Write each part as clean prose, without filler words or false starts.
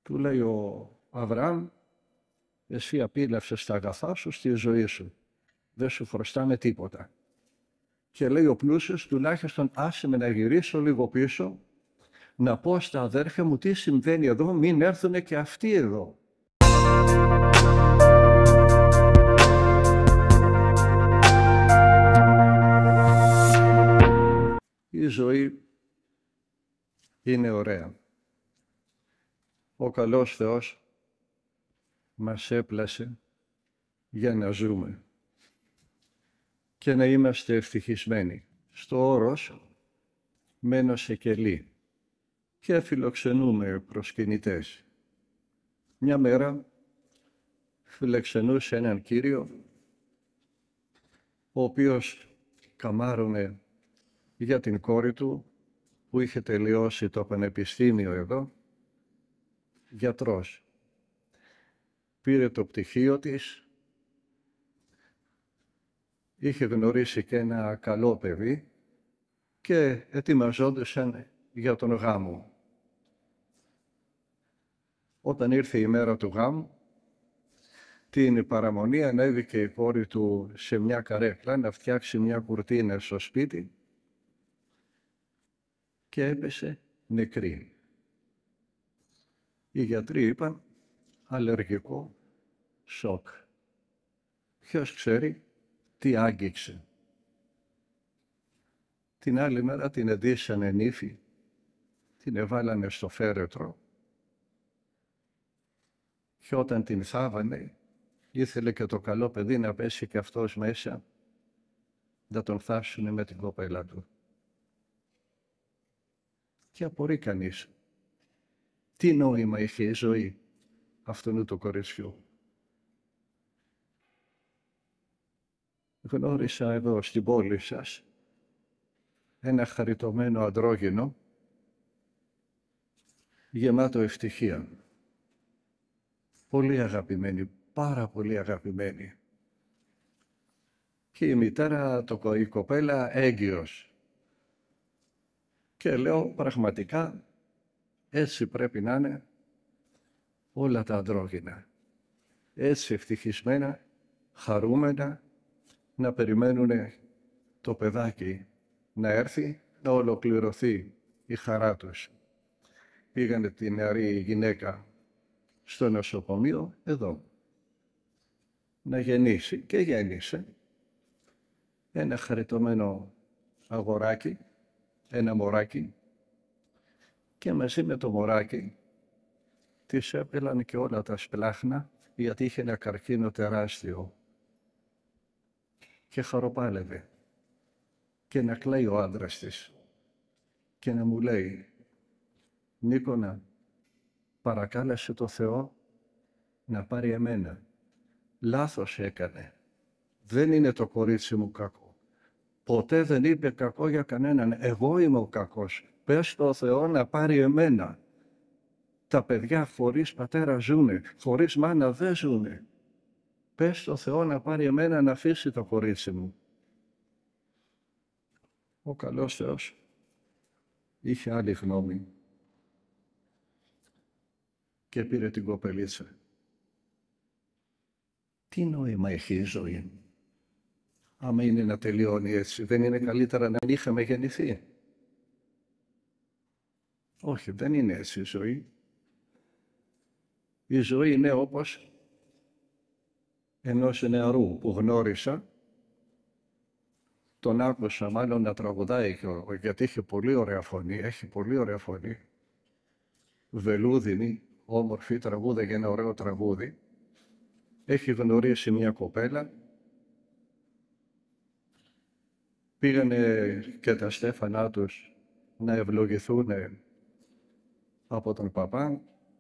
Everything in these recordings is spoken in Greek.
Του λέει ο Αβραάμ, εσύ απίλαυσες τα αγαθά σου στη ζωή σου. Δεν σου χρωστάμε τίποτα. Και λέει ο πλούσιος, τουλάχιστον άσε με να γυρίσω λίγο πίσω, να πω στα αδέρφια μου τι συμβαίνει εδώ, μην έρθουνε και αυτοί εδώ. Η ζωή είναι ωραία. Ο καλός Θεός μας έπλασε για να ζούμε και να είμαστε ευτυχισμένοι. Στο όρος μένω σε κελί και φιλοξενούμε προσκυνητές. Μια μέρα φιλοξενούσε έναν κύριο, ο οποίος καμάρωνε για την κόρη του που είχε τελειώσει το πανεπιστήμιο εδώ, γιατρός. Πήρε το πτυχίο της, είχε γνωρίσει και ένα καλό παιδί και ετοιμαζόντουσαν για τον γάμο. Όταν ήρθε η μέρα του γάμου, την παραμονή ανέβηκε η κόρη του σε μια καρέκλα να φτιάξει μια κουρτίνα στο σπίτι και έπεσε νεκρή. Οι γιατροί είπαν αλλεργικό σοκ. Ποιος ξέρει τι άγγιξε. Την άλλη μέρα την εντύσανε νύφη, την εβάλανε στο φέρετρο και όταν την θάβανε ήθελε και το καλό παιδί να πέσει και αυτός μέσα, να τον θάσουνε με την κοπέλα του. Και απορεί κανείς, τι νόημα είχε η ζωή αυτού του κοριτσιού. Γνώρισα εδώ στην πόλη σας ένα χαριτωμένο αντρόγυνο γεμάτο ευτυχία. Πολύ αγαπημένη, πάρα πολύ αγαπημένη. Και η μητέρα, η κοπέλα έγκυος. Και λέω πραγματικά έτσι πρέπει να είναι όλα τα αντρόγυνα. Έτσι ευτυχισμένα, χαρούμενα, να περιμένουν το παιδάκι να έρθει, να ολοκληρωθεί η χαρά τους. Πήγανε την νεαρή γυναίκα στο νοσοκομείο, εδώ, να γεννήσει και γέννησε ένα χαριτωμένο αγοράκι, ένα μωράκι και μαζί με το μωράκι της έπελαν και όλα τα σπλάχνα γιατί είχε ένα καρκίνο τεράστιο και χαροπάλευε και να κλαίει ο άντρας της και να μου λέει «Νίκονα, παρακάλεσε το Θεό να πάρει εμένα. Λάθος έκανε. Δεν είναι το κορίτσι μου κακό. Ποτέ δεν είπε κακό για κανέναν. Εγώ είμαι ο κακός. Πες στο Θεό να πάρει εμένα. Τα παιδιά χωρίς πατέρα ζουνε, χωρίς μάνα δεν ζουνε. Πες στο Θεό να πάρει εμένα να αφήσει το κορίτσι μου». Ο καλός Θεός είχε άλλη γνώμη και πήρε την κοπελίτσα. Τι νόημα έχει η ζωή, άμα είναι να τελειώνει έτσι? Δεν είναι καλύτερα να είχαμε γεννηθεί? Όχι, δεν είναι έτσι η ζωή. Η ζωή είναι όπως ενός νεαρού που γνώρισα, τον άκουσα μάλλον να τραγουδάει γιατί είχε πολύ ωραία φωνή, έχει πολύ ωραία φωνή, βελούδινη, όμορφη, τραγούδαγε ένα ωραίο τραγούδι. Έχει γνωρίσει μια κοπέλα, πήγανε και τα στέφανά τους να ευλογηθούν από τον παπά.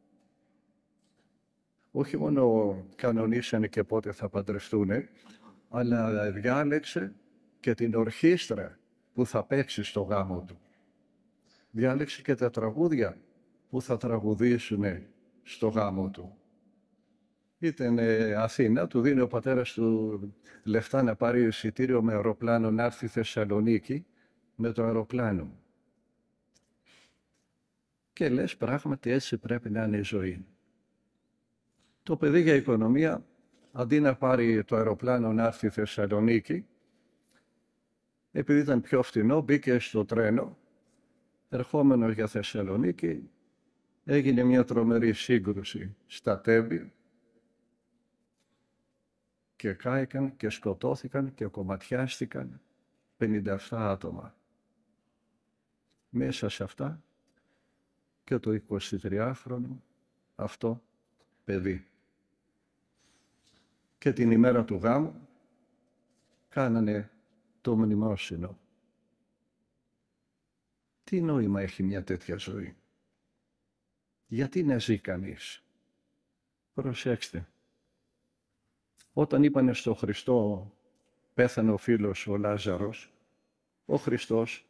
Όχι μόνο κανονίσανε και πότε θα παντρευτούν, αλλά διάλεξε και την ορχήστρα που θα παίξει στο γάμο του. Διάλεξε και τα τραγούδια που θα τραγουδήσουν στο γάμο του. Ήταν Αθήνα, του δίνει ο πατέρας του λεφτά να πάρει εισιτήριο με αεροπλάνο να έρθει Θεσσαλονίκη με το αεροπλάνο. Και λες πράγματι έτσι πρέπει να είναι η ζωή. Το παιδί για οικονομία, αντί να πάρει το αεροπλάνο να έρθει στη Θεσσαλονίκη, επειδή ήταν πιο φθηνό, μπήκε στο τρένο, ερχόμενος για Θεσσαλονίκη, έγινε μια τρομερή σύγκρουση στα Τέμπη και κάηκαν και σκοτώθηκαν και κομματιάστηκαν 57 άτομα. Μέσα σε αυτά και το 23χρονο αυτό παιδί. Και την ημέρα του γάμου κάνανε το μνημόσυνο. Τι νόημα έχει μια τέτοια ζωή? Γιατί να ζει κανείς? Προσέξτε. Όταν είπανε στο Χριστό πέθανε ο φίλος ο Λάζαρος, ο Χριστός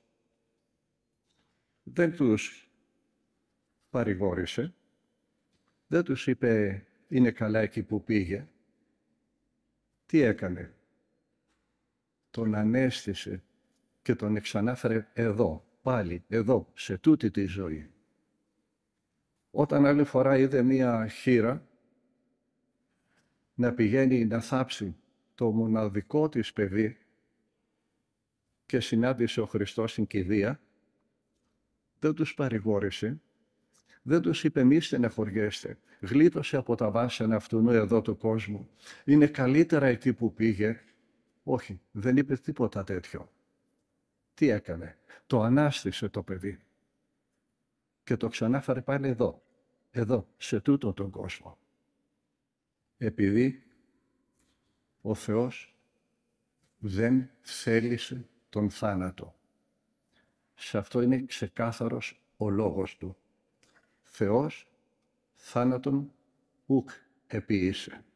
δεν τους παρηγόρησε, δεν τους είπε είναι καλά εκεί που πήγε. Τι έκανε? Τον ανέστησε και τον εξανάφερε εδώ, πάλι εδώ, σε τούτη τη ζωή. Όταν άλλη φορά είδε μία χήρα να πηγαίνει να θάψει το μοναδικό της παιδί και συνάντησε ο Χριστός στην κηδεία, δεν τους παρηγόρησε, δεν τους είπε μη στεναχωριέστε, γλίτωσε από τα βάσανα αυτού εδώ του κόσμου, είναι καλύτερα εκεί που πήγε. Όχι, δεν είπε τίποτα τέτοιο. Τι έκανε? Το ανάστησε το παιδί και το ξανάφερε πάλι εδώ, σε τούτο τον κόσμο. Επειδή ο Θεός δεν θέλησε τον θάνατο. Σε αυτό είναι ξεκάθαρος ο λόγος του. Θεός θάνατον ουκ επίησε.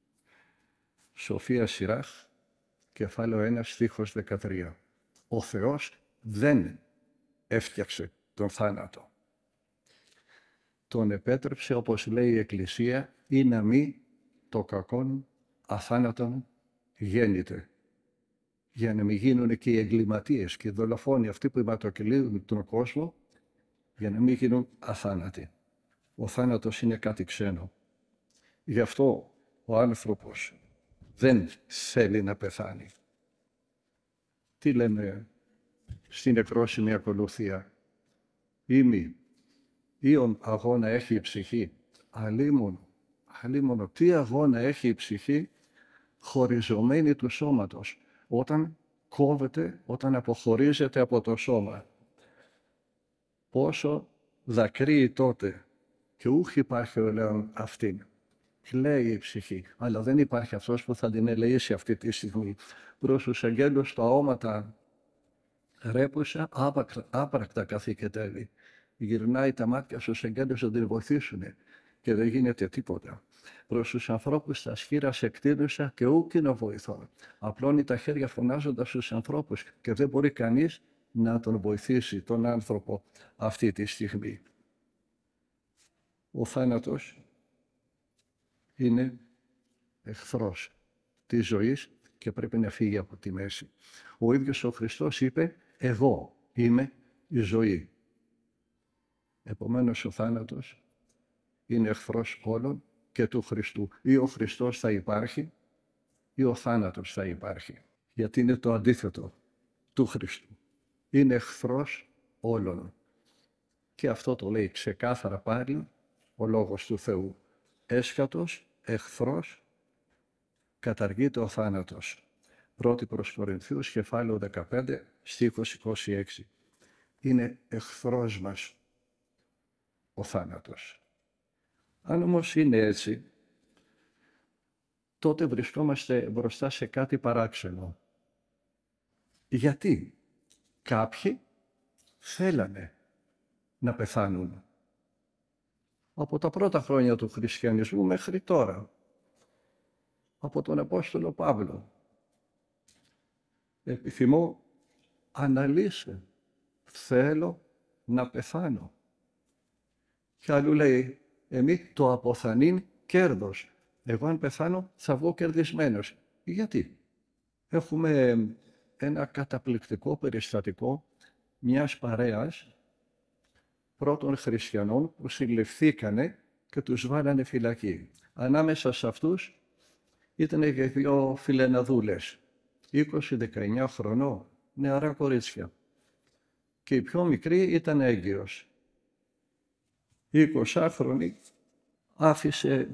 Σοφία Σιράχ, κεφάλαιο 1, στίχος 13. Ο Θεός δεν έφτιαξε τον θάνατο. Τον επέτρεψε, όπως λέει η Εκκλησία, ή να μη το κακόν αθάνατον γέννηται. Για να μην γίνουν και οι εγκληματίες και οι δολοφόνοι, αυτοί που αιματοκυλίζουν τον κόσμο, για να μην γίνουν αθάνατοι. Ο θάνατος είναι κάτι ξένο. Γι' αυτό ο άνθρωπος δεν θέλει να πεθάνει. Τι λέμε στην νεκρόσιμη ακολουθία? Ήμι, ήον αγώνα έχει η ψυχή. Αλλήμωνο, τι αγώνα έχει η ψυχή χωριζωμένη του σώματος, όταν κόβεται, όταν αποχωρίζεται από το σώμα. Πόσο δακρύει τότε και ούχ υπάρχει ο λέον αυτήν. Κλαίει η ψυχή, αλλά δεν υπάρχει αυτός που θα την ελεήσει αυτή τη στιγμή. Προς τους αγγέλους τα όματα ρέπουσα, άπρακτα καθηκετεύει. Γυρνάει τα μάτια στους αγγέλους να την βοηθήσουν και δεν γίνεται τίποτα. Προς τους ανθρώπους τα σχήρα σε κτίνουσα και ούκεινο βοηθώ. Απλώνει τα χέρια φωνάζοντας στους ανθρώπους και δεν μπορεί κανείς να τον βοηθήσει τον άνθρωπο αυτή τη στιγμή. Ο θάνατος είναι εχθρός της ζωής και πρέπει να φύγει από τη μέση. Ο ίδιος ο Χριστός είπε «Εγώ είμαι η ζωή». Επομένως ο θάνατος είναι εχθρός όλων και του Χριστού. Ή ο Χριστός θα υπάρχει ή ο θάνατος θα υπάρχει. Γιατί είναι το αντίθετο του Χριστού. Είναι εχθρός όλων. Και αυτό το λέει ξεκάθαρα πάλι ο Λόγος του Θεού. Έσχατος, εχθρός, καταργείται ο θάνατος. 1 προς Κορινθίους, κεφάλαιο 15, στίχος 26. Είναι εχθρός μας ο θάνατος. Αν όμως είναι έτσι, τότε βρισκόμαστε μπροστά σε κάτι παράξενο. Γιατί κάποιοι θέλανε να πεθάνουν. Από τα πρώτα χρόνια του χριστιανισμού μέχρι τώρα. Από τον Απόστολο Παύλο. Επιθυμώ, αναλύσε, θέλω να πεθάνω. Κι άλλου λέει, εμείς το αποθανήν κέρδος. Εγώ αν πεθάνω θα βγω κερδισμένος. Γιατί? Έχουμε ένα καταπληκτικό περιστατικό μιας παρέας πρώτων χριστιανών που συλληφθήκανε και τους βάλανε φυλακή. Ανάμεσα σε αυτούς ήταν και δύο φιλεναδούλες, 20-19 χρονών, νεαρά κορίτσια. Και η πιο μικρή ήταν έγκυος. Η 20χρονη άφησε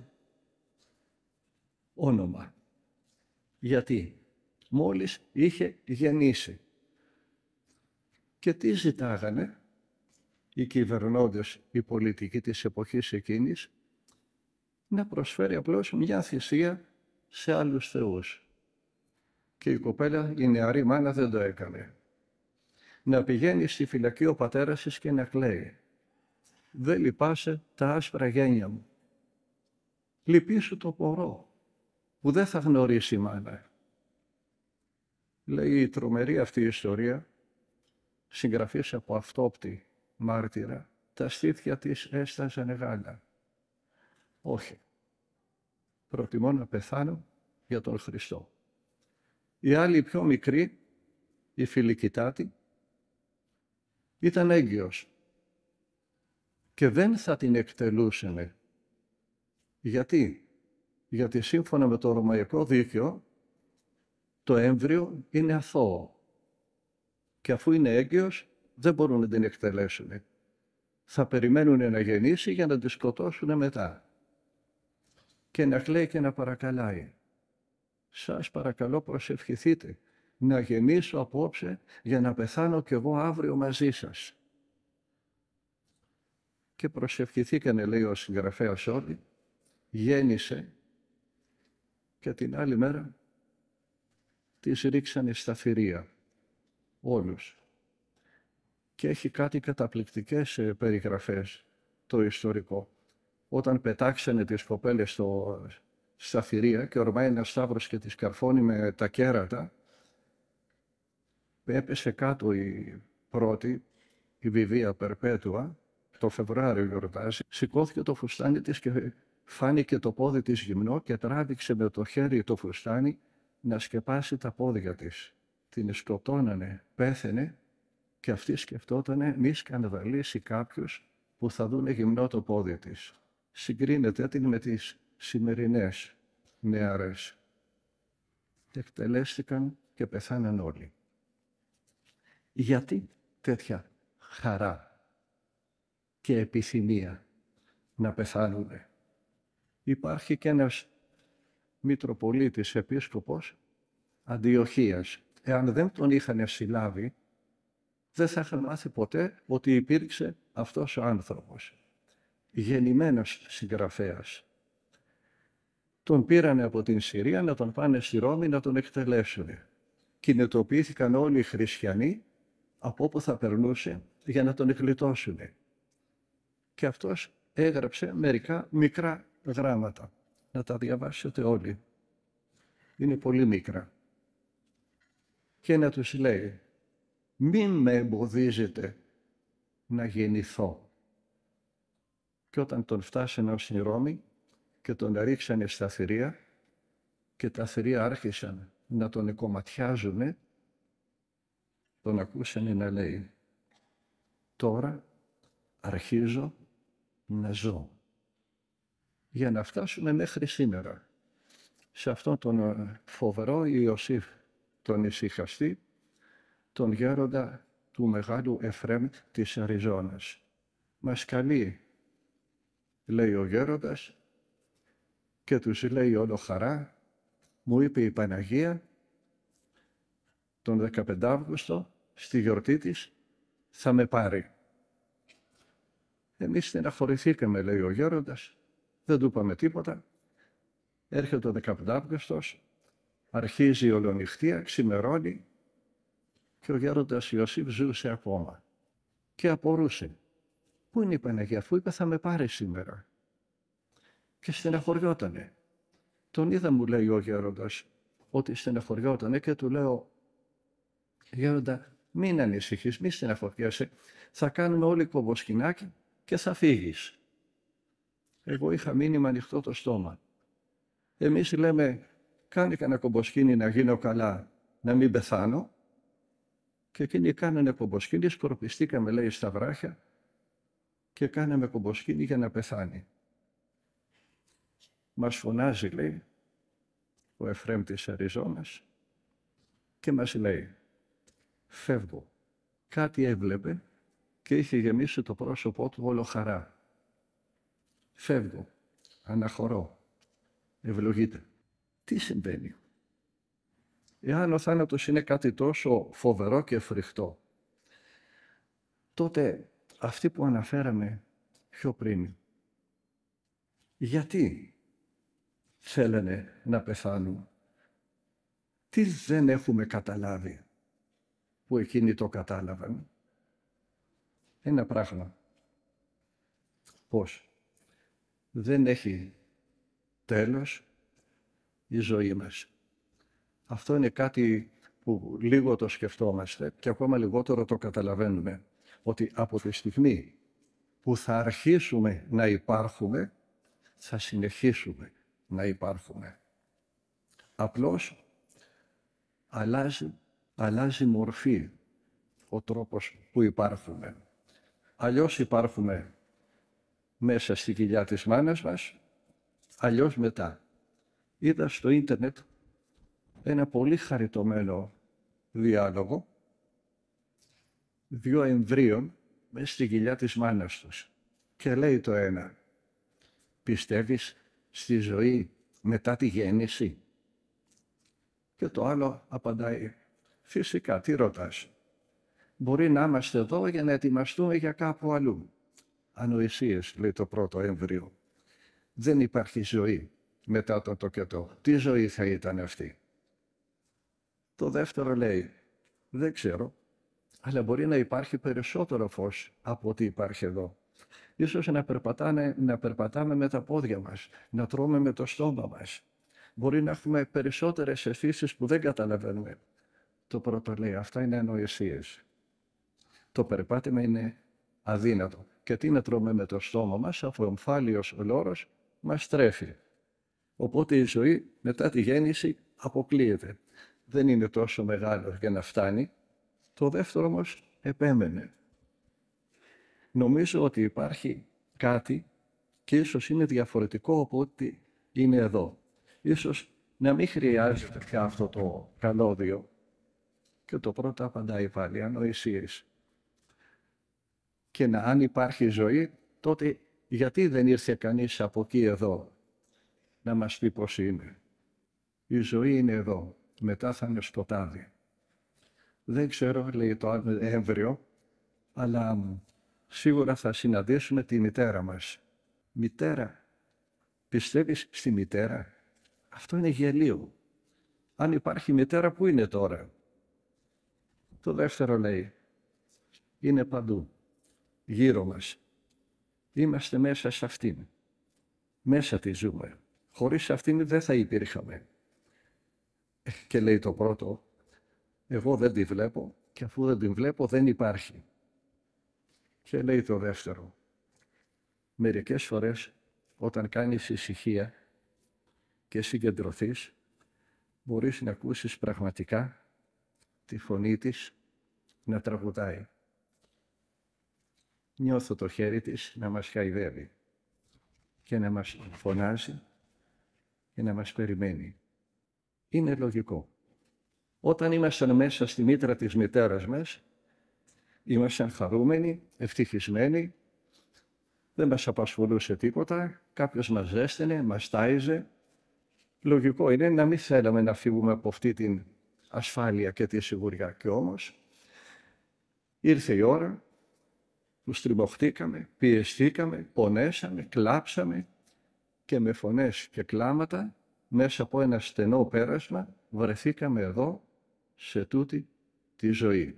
όνομα. Γιατί? Μόλις είχε γεννήσει. Και τι ζητάγανε οι κυβερνώντες, οι πολιτικοί της εποχής εκείνης? Να προσφέρει απλώς μια θυσία σε άλλους θεούς. Και η κοπέλα, η νεαρή μάνα, δεν το έκανε. Να πηγαίνει στη φυλακή ο πατέρας της και να κλαίει. Δεν λυπάσαι τα άσπρα γένια μου. Λυπήσου το πορώ που δεν θα γνωρίσει η μάνα. Λέει η τρομερή αυτή η ιστορία, συγγραφής από αυτόπτη μάρτυρα, τα στήθια της έσταζαν γάλα. Όχι. Προτιμώ να πεθάνω για τον Χριστό. Η άλλη πιο μικρή, η Φιλικητάτη, ήταν έγκυος και δεν θα την εκτελούσανε. Γιατί? Γιατί σύμφωνα με το ρωμαϊκό δίκαιο το έμβριο είναι αθώο και αφού είναι έγκυος δεν μπορούν να την εκτελέσουν. Θα περιμένουν να γεννήσει για να τη σκοτώσουν μετά. Και να κλαίει και να παρακαλάει. Σας παρακαλώ προσευχηθείτε να γεννήσω απόψε για να πεθάνω κι εγώ αύριο μαζί σας. Και προσευχηθήκανε, λέει ο συγγραφέας, όλοι, γέννησε και την άλλη μέρα τις ρίξανε στα θηρία, όλους. Και έχει κάτι καταπληκτικές περιγραφές το ιστορικό. Όταν πετάξανε τις κοπέλες στα θηρία και ορμάει ένας σταύρος και τις καρφώνει με τα κέρατα, έπεσε κάτω η πρώτη, η Βιβία Περπέτουα, το Φεβρουάριο γιορτάζει, σηκώθηκε το φουστάνι της και φάνηκε το πόδι της γυμνό και τράβηξε με το χέρι το φουστάνι να σκεπάσει τα πόδια της. Την σκοτώνανε, πέθαινε και αυτή σκεφτότανε μη σκανδαλίσει κάποιους που θα δούνε γυμνό το πόδι της. Συγκρίνεται την με τις σημερινές νεαρές. Εκτελέστηκαν και πεθάναν όλοι. Γιατί τέτοια χαρά και επιθυμία να πεθάνουνε? Υπάρχει και ένας Μητροπολίτης Επίσκοπος Αντιοχίας. Εάν δεν τον είχαν συλλάβει, δεν θα είχαν μάθει ποτέ ότι υπήρξε αυτός ο άνθρωπος. Γεννημένος συγγραφέας. Τον πήρανε από την Συρία να τον πάνε στη Ρώμη να τον εκτελέσουν. Κινητοποιήθηκαν όλοι οι χριστιανοί από όπου θα περνούσε για να τον γλιτώσουν. Και αυτός έγραψε μερικά μικρά γράμματα. Να τα διαβάσετε όλοι. Είναι πολύ μικρά. Και να τους λέει, μην με εμποδίζετε να γεννηθώ. Και όταν τον φτάσανε στη Ρώμη και τον ρίξανε στα θηρία και τα θηρία άρχισαν να τον εκομματιάζουνε, τον ακούσανε να λέει, τώρα αρχίζω να ζω. Για να φτάσουμε μέχρι σήμερα. Σε αυτόν τον φοβερό Ιωσήφ, τον ησυχαστή, τον γέροντα του μεγάλου Εφραίμ της Αριζώνας. Μας καλεί, λέει ο γέροντας, και τους λέει όλο χαρά, μου είπε η Παναγία, τον 15 Αύγουστο, στη γιορτή της, θα με πάρει. Εμείς στεναχωρηθήκαμε, λέει ο γέροντας, δεν του είπαμε τίποτα. Έρχεται ο 15 Αύγουστος, αρχίζει η ολονυχτία, ξημερώνει και ο γέροντας Ιωσήφ ζούσε ακόμα. Και απορούσε. Πού είναι η Παναγία, αφού είπε θα με πάρει σήμερα? Και στεναχωριότανε. Τον είδα, μου λέει ο γέροντας, ότι στεναχωριότανε και του λέω, γέροντα, μην ανησυχείς, μην στεναχωριέσαι, θα κάνουμε όλοι κομποσκινάκι και θα φύγεις. Εγώ είχα μείνει ανοιχτό το στόμα. Εμείς λέμε, κάνε κανένα κομποσκίνι να γίνω καλά, να μην πεθάνω. Και εκείνοι κάνανε κομποσκίνι, σκορπιστήκαμε, λέει, στα βράχια και κάναμε κομποσκίνι για να πεθάνει. μας φωνάζει, λέει, ο Εφραίμ της Αριζόνας και μας λέει, φεύγω. Κάτι έβλεπε και είχε γεμίσει το πρόσωπό του όλο χαρά. Φεύγω, αναχωρώ, ευλογείται. Τι συμβαίνει? Εάν ο θάνατος είναι κάτι τόσο φοβερό και φρικτό, τότε αυτοί που αναφέραμε πιο πριν, γιατί θέλανε να πεθάνουν? Τι δεν έχουμε καταλάβει που εκείνοι το κατάλαβαν? Ένα πράγμα. Πώς? Δεν έχει τέλος η ζωή μας. Αυτό είναι κάτι που λίγο το σκεφτόμαστε και ακόμα λιγότερο το καταλαβαίνουμε. Ότι από τη στιγμή που θα αρχίσουμε να υπάρχουμε, θα συνεχίσουμε να υπάρχουμε. Απλώς αλλάζει μορφή ο τρόπος που υπάρχουμε. Αλλιώς υπάρχουμε μέσα στη κοιλιά της μάνας μας, αλλιώς μετά. Είδα στο ίντερνετ ένα πολύ χαριτωμένο διάλογο δύο εμβρίων μέσα στη κοιλιά της μάνας τους. Και λέει το ένα, πιστεύεις στη ζωή μετά τη γέννηση? Και το άλλο απαντάει, φυσικά, τι ρωτάς? Μπορεί να είμαστε εδώ για να ετοιμαστούμε για κάπου αλλού. Ανοησίες, λέει το πρώτο έμβριο. Δεν υπάρχει ζωή μετά το τοκετό. Τι ζωή θα ήταν αυτή? Το δεύτερο λέει, δεν ξέρω, αλλά μπορεί να υπάρχει περισσότερο φως από ό,τι υπάρχει εδώ. Ίσως να περπατάμε με τα πόδια μας, να τρώμε με το στόμα μας. Μπορεί να έχουμε περισσότερες αισθήσεις που δεν καταλαβαίνουμε. Το πρώτο λέει, αυτά είναι ανοησίες. Το περπάτημα είναι αδύνατο. Και τι να τρώμε με το στόμα μας, αφού ο ομφάλιος ο λόρος μας τρέφει. Οπότε η ζωή μετά τη γέννηση αποκλείεται. Δεν είναι τόσο μεγάλο για να φτάνει. Το δεύτερο όμως επέμενε. Νομίζω ότι υπάρχει κάτι και ίσως είναι διαφορετικό από ό,τι είναι εδώ. Ίσως να μην χρειάζεται πια αυτό το καλώδιο. Και το πρώτο απαντάει πάλι, ανοησίες. Και αν υπάρχει ζωή, τότε γιατί δεν ήρθε κανείς από εκεί εδώ να μας πει πώς είναι? Η ζωή είναι εδώ, μετά θα είναι σκοτάδι. Δεν ξέρω, λέει το έμβριο, αλλά σίγουρα θα συναντήσουμε τη μητέρα μας. Μητέρα, πιστεύεις στη μητέρα? Αυτό είναι γελίο. Αν υπάρχει μητέρα, πού είναι τώρα? Το δεύτερο λέει, είναι παντού, γύρω μας. Είμαστε μέσα σε αυτήν. Μέσα τη ζούμε. Χωρίς αυτήν δεν θα υπήρχαμε. Και λέει το πρώτο, εγώ δεν τη βλέπω και αφού δεν την βλέπω δεν υπάρχει. Και λέει το δεύτερο, μερικές φορές όταν κάνεις ησυχία και συγκεντρωθείς, μπορείς να ακούσεις πραγματικά τη φωνή της να τραγουδάει. Νιώθω το χέρι της να μας χαϊδεύει και να μας φωνάζει και να μας περιμένει. Είναι λογικό. Όταν ήμασταν μέσα στη μήτρα της μητέρας μας, ήμασταν χαρούμενοι, ευτυχισμένοι, δεν μας απασχολούσε τίποτα, κάποιος μας ζέστηνε, μας τάιζε. Λογικό είναι να μην θέλαμε να φύγουμε από αυτή την ασφάλεια και τη σιγουριά. Και όμως ήρθε η ώρα που στριμωχτήκαμε, πιεστήκαμε, πονέσαμε, κλάψαμε και με φωνές και κλάματα μέσα από ένα στενό πέρασμα βρεθήκαμε εδώ σε τούτη τη ζωή.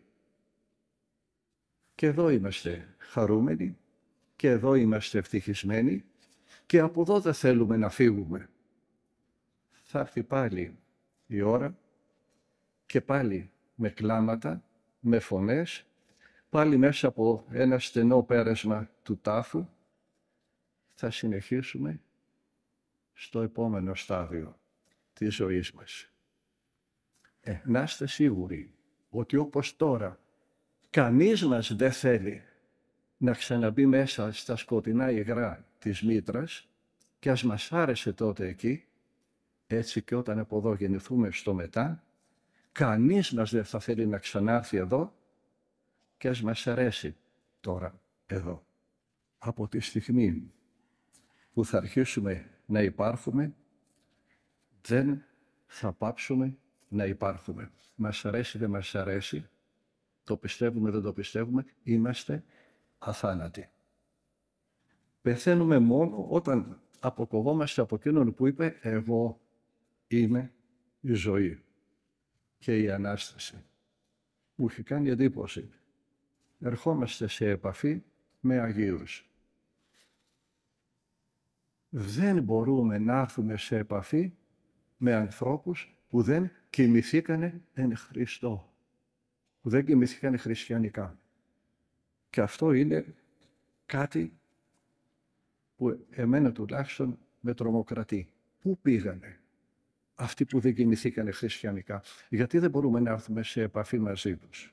Και εδώ είμαστε χαρούμενοι και εδώ είμαστε ευτυχισμένοι και από εδώ δεν θέλουμε να φύγουμε. Θα έρθει πάλι η ώρα και πάλι με κλάματα, με φωνές, πάλι μέσα από ένα στενό πέρασμα του τάφου θα συνεχίσουμε στο επόμενο στάδιο της ζωής μας. Να είστε σίγουροι ότι όπως τώρα κανείς μας δεν θέλει να ξαναμπεί μέσα στα σκοτεινά υγρά της μήτρας Και ας μας άρεσε τότε εκεί, έτσι και όταν από εδώ γεννηθούμε στο μετά, κανείς μας δεν θα θέλει να ξανάρθει εδώ και ας μας αρέσει τώρα εδώ. Από τη στιγμή που θα αρχίσουμε να υπάρχουμε, δεν θα πάψουμε να υπάρχουμε. Μας αρέσει, δεν μας αρέσει, το πιστεύουμε, δεν το πιστεύουμε, είμαστε αθάνατοι. Πεθαίνουμε μόνο όταν αποκοβόμαστε από εκείνον που είπε «Εγώ είμαι η ζωή και η Ανάσταση». Μου είχε κάνει εντύπωση. Ερχόμαστε σε επαφή με Αγίους. Δεν μπορούμε να έρθουμε σε επαφή με ανθρώπους που δεν κοιμηθήκανε εν Χριστώ, που δεν κοιμηθήκανε χριστιανικά. Και αυτό είναι κάτι που εμένα τουλάχιστον με τρομοκρατεί. Πού πήγανε αυτοί που δεν κοιμηθήκανε χριστιανικά? Γιατί δεν μπορούμε να έρθουμε σε επαφή μαζί τους?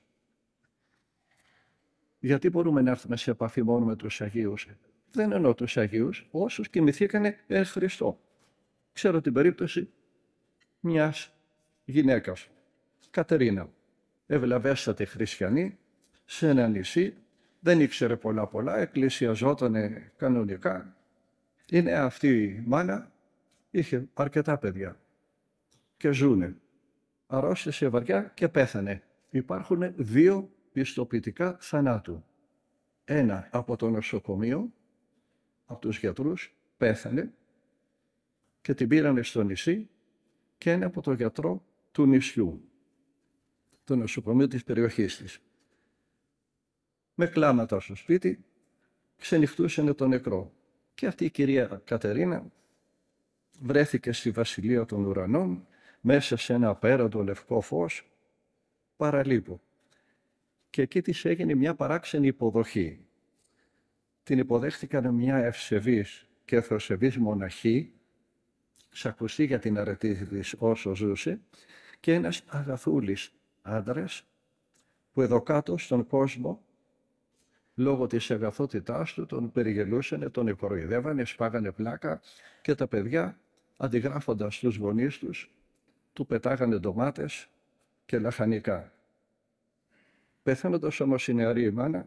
Γιατί μπορούμε να έρθουμε σε επαφή μόνο με τους Αγίους? Δεν εννοώ τους Αγίους, όσους κοιμηθήκανε εν Χριστώ. Ξέρω την περίπτωση μιας γυναίκας, Κατερίνα, ευλαβέστατη χριστιανή, σε ένα νησί, δεν ήξερε πολλά, εκκλησιαζότανε κανονικά. Είναι αυτή η μάνα, είχε αρκετά παιδιά και ζούνε. Αρρώστησε βαριά και πέθανε. Υπάρχουν δύο πιστοποιητικά θανάτου. Ένα από το νοσοκομείο, από τους γιατρούς, πέθανε και την πήρανε στο νησί, και ένα από τον γιατρό του νησιού, το νοσοκομείο της περιοχής της. Με κλάματα στο σπίτι, ξενυχτούσανε τον νεκρό. Και αυτή η κυρία Κατερίνα βρέθηκε στη βασιλεία των ουρανών, μέσα σε ένα απέραντο λευκό φως, παραλείπου. Και εκεί της έγινε μια παράξενη υποδοχή. Την υποδέχτηκαν μια ευσεβής και εθροσεβής μοναχή, σακουστή για την αρετή της όσο ζούσε, και ένας αγαθούλης άντρας που εδώ κάτω στον κόσμο, λόγω της αγαθότητάς του, τον περιγελούσανε, τον κοροϊδεύανε, σπάγανε πλάκα, και τα παιδιά, αντιγράφοντας τους γονείς τους, του πετάγανε ντομάτες και λαχανικά. Πεθαίνοντας όμως η νεαρή μάνα,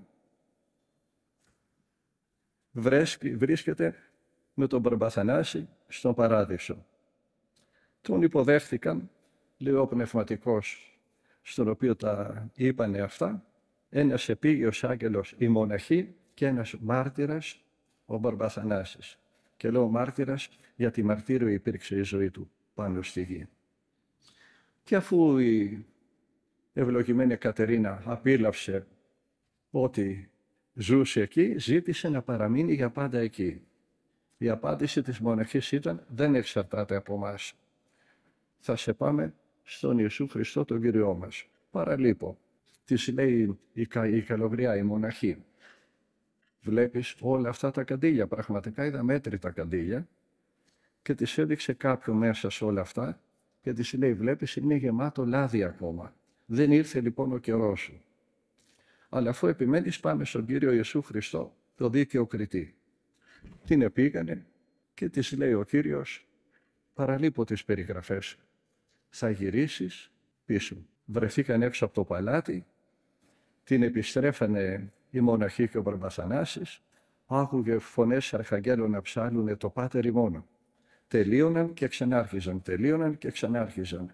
βρίσκεται με τον Μπαρμπαθανάση στον Παράδεισο. Τον υποδέχθηκαν, λέει ο πνευματικός, στον οποίο τα είπανε αυτά, ένας επίγειος άγγελος η μοναχή και ένας μάρτυρας ο Μπαρμπαθανάσης. Και λέω μάρτυρας γιατί μαρτύριο υπήρξε η ζωή του πάνω στη γη. Και αφού η ευλογημένη Κατερίνα απίλαυσε ότι ζούσε εκεί, ζήτησε να παραμείνει για πάντα εκεί. Η απάντηση της μοναχής ήταν «Δεν εξαρτάται από μας. Θα σε πάμε στον Ιησού Χριστό τον Κύριό μας». Παραλείπω. Της λέει η καλογριά, η μοναχή. Βλέπεις όλα αυτά τα καντήλια, πραγματικά είδα μέτρητα καντήλια, και της έδειξε κάποιο μέσα σε όλα αυτά και της λέει «Βλέπεις, είναι γεμάτο λάδι ακόμα. Δεν ήρθε λοιπόν ο καιρός σου. Αλλά αφού επιμένεις, πάμε στον Κύριο Ιησού Χριστό, το δίκαιο κριτή». Την επήγανε και της λέει ο Κύριος «Παραλείπω τις περιγραφές. Θα γυρίσεις πίσω». Βρεθήκαν έξω από το παλάτι, την επιστρέφανε η μοναχή και ο Μπαρμπαθανάσης, άκουγε φωνές αρχαγγέλων να ψάλουνε το Πάτερ ημών. Τελείωναν και ξανάρχιζαν, τελείωναν και ξανάρχιζαν.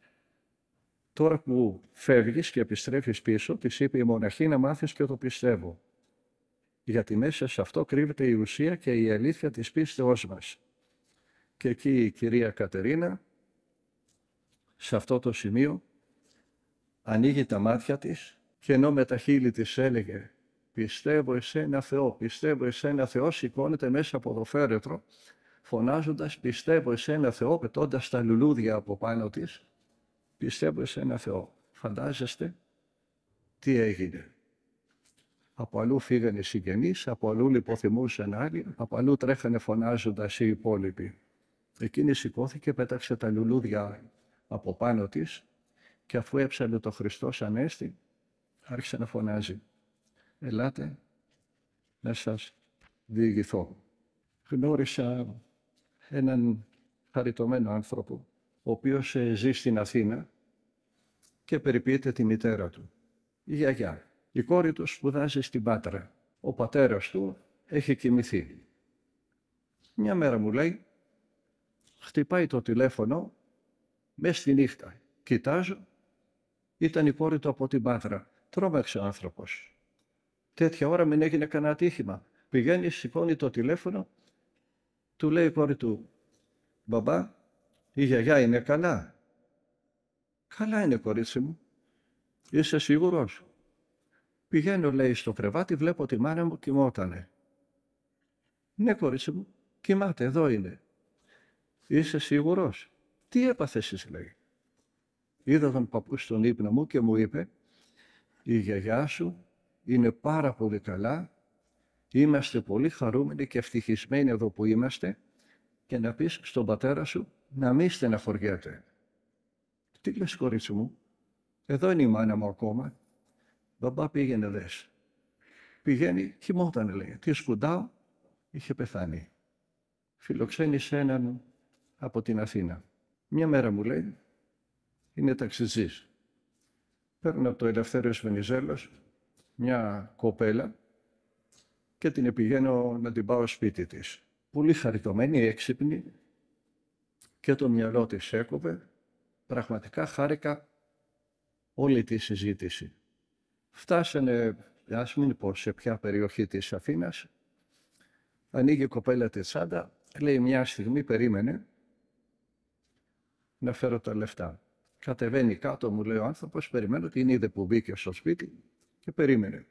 Τώρα που φεύγεις και επιστρέφεις πίσω, της είπε η μοναχή να μάθεις και το πιστεύω. Γιατί μέσα σε αυτό κρύβεται η ουσία και η αλήθεια της πίστεώς μας. Και εκεί η κυρία Κατερίνα, σε αυτό το σημείο, ανοίγει τα μάτια της και ενώ με τα χείλη της έλεγε «Πιστεύω εσένα Θεό, πιστεύω εσένα Θεό», σηκώνεται μέσα από το φέρετρο, φωνάζοντας «Πιστεύω εσένα Θεό», πετώντας τα λουλούδια από πάνω της, «Πιστεύω εσένα Θεό». Φαντάζεστε τι έγινε. Από αλλού φύγανε οι συγγενείς, από αλλού λιποθυμούσαν άλλοι, από αλλού τρέχανε φωνάζοντας οι υπόλοιποι. Εκείνη σηκώθηκε, πέταξε τα λουλούδια από πάνω της και αφού έψαλε το Χριστός Ανέστη, άρχισε να φωνάζει «Ελάτε να σας διηγηθώ». Γνώρισα έναν χαριτωμένο άνθρωπο, ο οποίος ζει στην Αθήνα και περιποιείται τη μητέρα του, η γιαγιά. Η κόρη του σπουδάζει στην Πάτρα. Ο πατέρας του έχει κοιμηθεί. Μια μέρα μου λέει, χτυπάει το τηλέφωνο μες στη νύχτα. Κοιτάζω, ήταν η κόρη του από την Πάτρα. Τρόμαξε ο άνθρωπος. Τέτοια ώρα μην έγινε κανένα ατύχημα. Πηγαίνει, σηκώνει το τηλέφωνο, του λέει η κόρη του, «Μπαμπά, η γιαγιά είναι καλά?» «Καλά είναι, κορίτσι μου». «Είσαι σίγουρος?» Πηγαίνω, λέει, στο κρεβάτι, βλέπω τη μάνα μου κοιμότανε. «Ναι, κορίτσι μου, κοιμάται, εδώ είναι». «Είσαι σίγουρος?» «Τι έπαθες εσύ?» λέει. Είδα τον παππού στον ύπνο μου και μου είπε, «Η γιαγιά σου είναι πάρα πολύ καλά, είμαστε πολύ χαρούμενοι και ευτυχισμένοι εδώ που είμαστε και να πεις στον πατέρα σου να μην στεναχωριέται». «Τι λες, κορίτσι μου, εδώ είναι η μάνα μου ακόμα». «Μπαμπά, πήγαινε δες». Πηγαίνει, κοιμότανε, λέει. Τι σκουντάω, είχε πεθάνει. Φιλοξένησε έναν από την Αθήνα. Μια μέρα μου λέει, είναι ταξιτζής. Παίρνω από το Ελευθέριος Βενιζέλος μια κοπέλα και την πηγαίνω να την πάω σπίτι της. Πολύ χαριτωμένη, έξυπνη και το μυαλό της έκοβε. Πραγματικά χάρηκα όλη τη συζήτηση. Φτάσανε, ας μην πω σε ποια περιοχή της Αθήνας, ανοίγει η κοπέλα τη τσάντα, λέει μια στιγμή περίμενε να φέρω τα λεφτά. Κατεβαίνει κάτω, μου λέει ο άνθρωπος, περιμένω, την είδε που μπήκε στο σπίτι και περίμενε.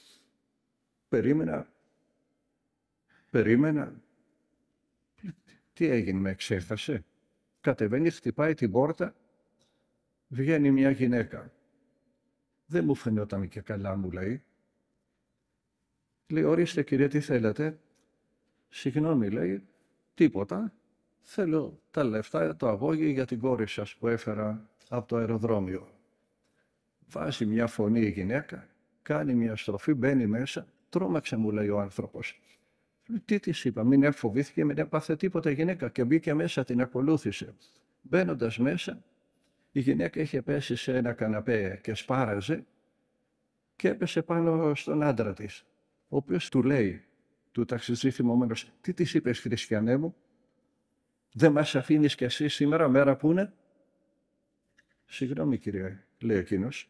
Περίμενα. Τι έγινε, με εξέφασε? Κατεβαίνει, χτυπάει την πόρτα, βγαίνει μια γυναίκα. Δεν μου φαινόταν και καλά, μου λέει. Λέει, ορίστε κύριε, τι θέλετε? Συγγνώμη, λέει, τίποτα. Θέλω τα λεφτά, το αγώγι για την κόρη σας που έφερα από το αεροδρόμιο. Βάζει μια φωνή η γυναίκα, κάνει μια στροφή, μπαίνει μέσα. Τρόμαξε, μου λέει ο άνθρωπος. Τι της είπα, μην φοβήθηκε, μην έπαθε τίποτα η γυναίκα και μπήκε μέσα, την ακολούθησε. Μπαίνοντας μέσα, η γυναίκα είχε πέσει σε ένα καναπέ και σπάραζε και έπεσε πάνω στον άντρα της, ο οποίος του λέει, του ταξιτζή θυμωμένος, τι της είπες, χριστιανέ μου? Δεν μας αφήνεις κι εσύ σήμερα, μέρα που είναι? Συγγνώμη κύριε, λέει εκείνος.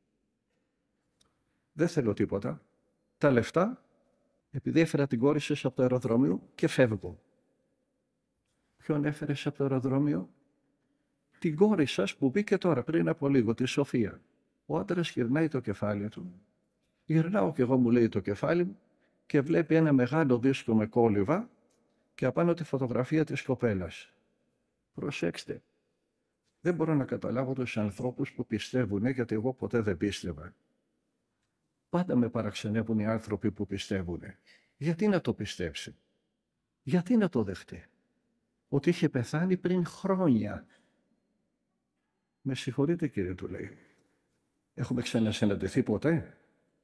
Δεν θέλω τίποτα. Τα λεφτά, επειδή έφερα την κόρη σας από το αεροδρόμιο και φεύγω. Ποιον έφερες από το αεροδρόμιο? Την κόρη σας που μπήκε τώρα πριν από λίγο, τη Σοφία. Ο άντρας γυρνάει το κεφάλι του. Γυρνάω κι εγώ, μου λέει, το κεφάλι μου και βλέπει ένα μεγάλο δίσκο με κόλληβα και απάνω τη φωτογραφία της κοπέλας. Προσέξτε, δεν μπορώ να καταλάβω τους ανθρώπους που πιστεύουν, γιατί εγώ ποτέ δεν πίστευα. Πάντα με παραξενεύουν οι άνθρωποι που πιστεύουν. Γιατί να το πιστέψει? Γιατί να το δεχτεί? Ότι είχε πεθάνει πριν χρόνια. Με συγχωρείτε κύριε, του λέει. Έχουμε ξανασυναντηθεί ποτέ?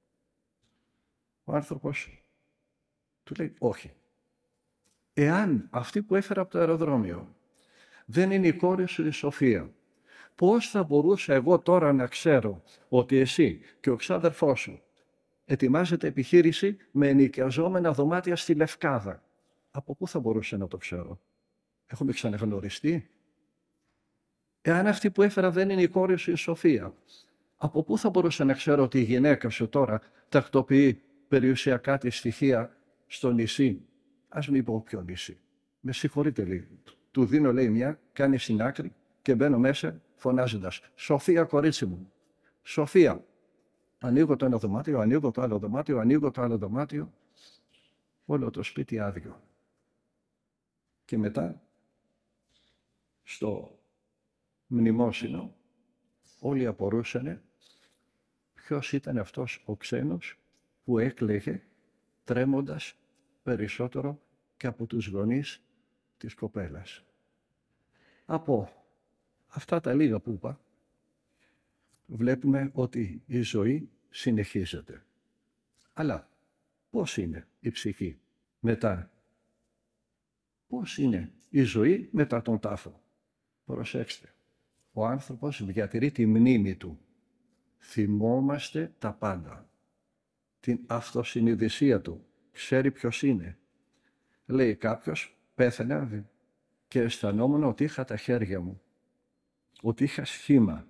Ο άνθρωπος του λέει όχι. Εάν αυτή που έφερα από το αεροδρόμιο δεν είναι η κόρη σου η Σοφία, πώς θα μπορούσα εγώ τώρα να ξέρω ότι εσύ και ο ξάδερφός σου ετοιμάζετε επιχείρηση με ενοικιαζόμενα δωμάτια στη Λευκάδα? Από πού θα μπορούσα να το ξέρω? Έχουμε ξαναγνωριστεί? Εάν αυτή που έφερα δεν είναι η κόρη σου η Σοφία, από πού θα μπορούσα να ξέρω ότι η γυναίκα σου τώρα τακτοποιεί περιουσιακά τη στοιχεία στο νησί? Ας μην πω ποιο νησί. Με συγχωρείτε λίγο. Του δίνω, λέει, μια, κάνει στην άκρη και μπαίνω μέσα φωνάζοντας, Σοφία, κορίτσι μου, Σοφία. Ανοίγω το ένα δωμάτιο, ανοίγω το άλλο δωμάτιο, ανοίγω το άλλο δωμάτιο. Όλο το σπίτι άδειο. Και μετά, στο μνημόσυνο, όλοι απορούσαν ποιος ήταν αυτός ο ξένος που έκλαιγε τρέμοντας περισσότερο και από τους γονείς της κοπέλας. Από αυτά τα λίγα που είπα, βλέπουμε ότι η ζωή συνεχίζεται. Αλλά πώς είναι η ψυχή μετά? Πώς είναι Η ζωή μετά τον τάφο. Προσέξτε. Ο άνθρωπος διατηρεί τη μνήμη του. Θυμόμαστε τα πάντα. Την αυτοσυνειδησία του. Ξέρει ποιος είναι. Λέει κάποιος, πέθαινα και αισθανόμουν ότι είχα τα χέρια μου. Ότι είχα σχήμα.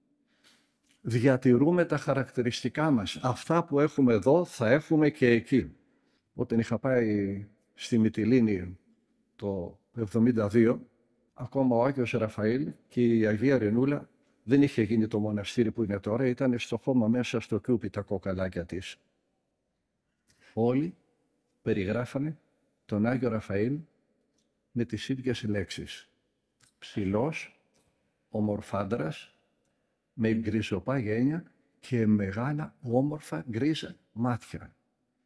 Διατηρούμε τα χαρακτηριστικά μας. Αυτά που έχουμε εδώ θα έχουμε και εκεί. Όταν είχα πάει στη Μυτιλήνη το 1972, ακόμα ο Άγιος Ραφαήλ και η Αγία Ρενούλα δεν είχε γίνει το μοναστήρι που είναι τώρα, ήταν στο χώμα μέσα στο κούπι τα κοκαλάκια της. Όλοι περιγράφανε τον Άγιο Ραφαήλ με τις ίδιες λέξεις. Ψηλός, ομορφάντρας, με γκριζοπά γένια και μεγάλα όμορφα γκρίζα μάτια.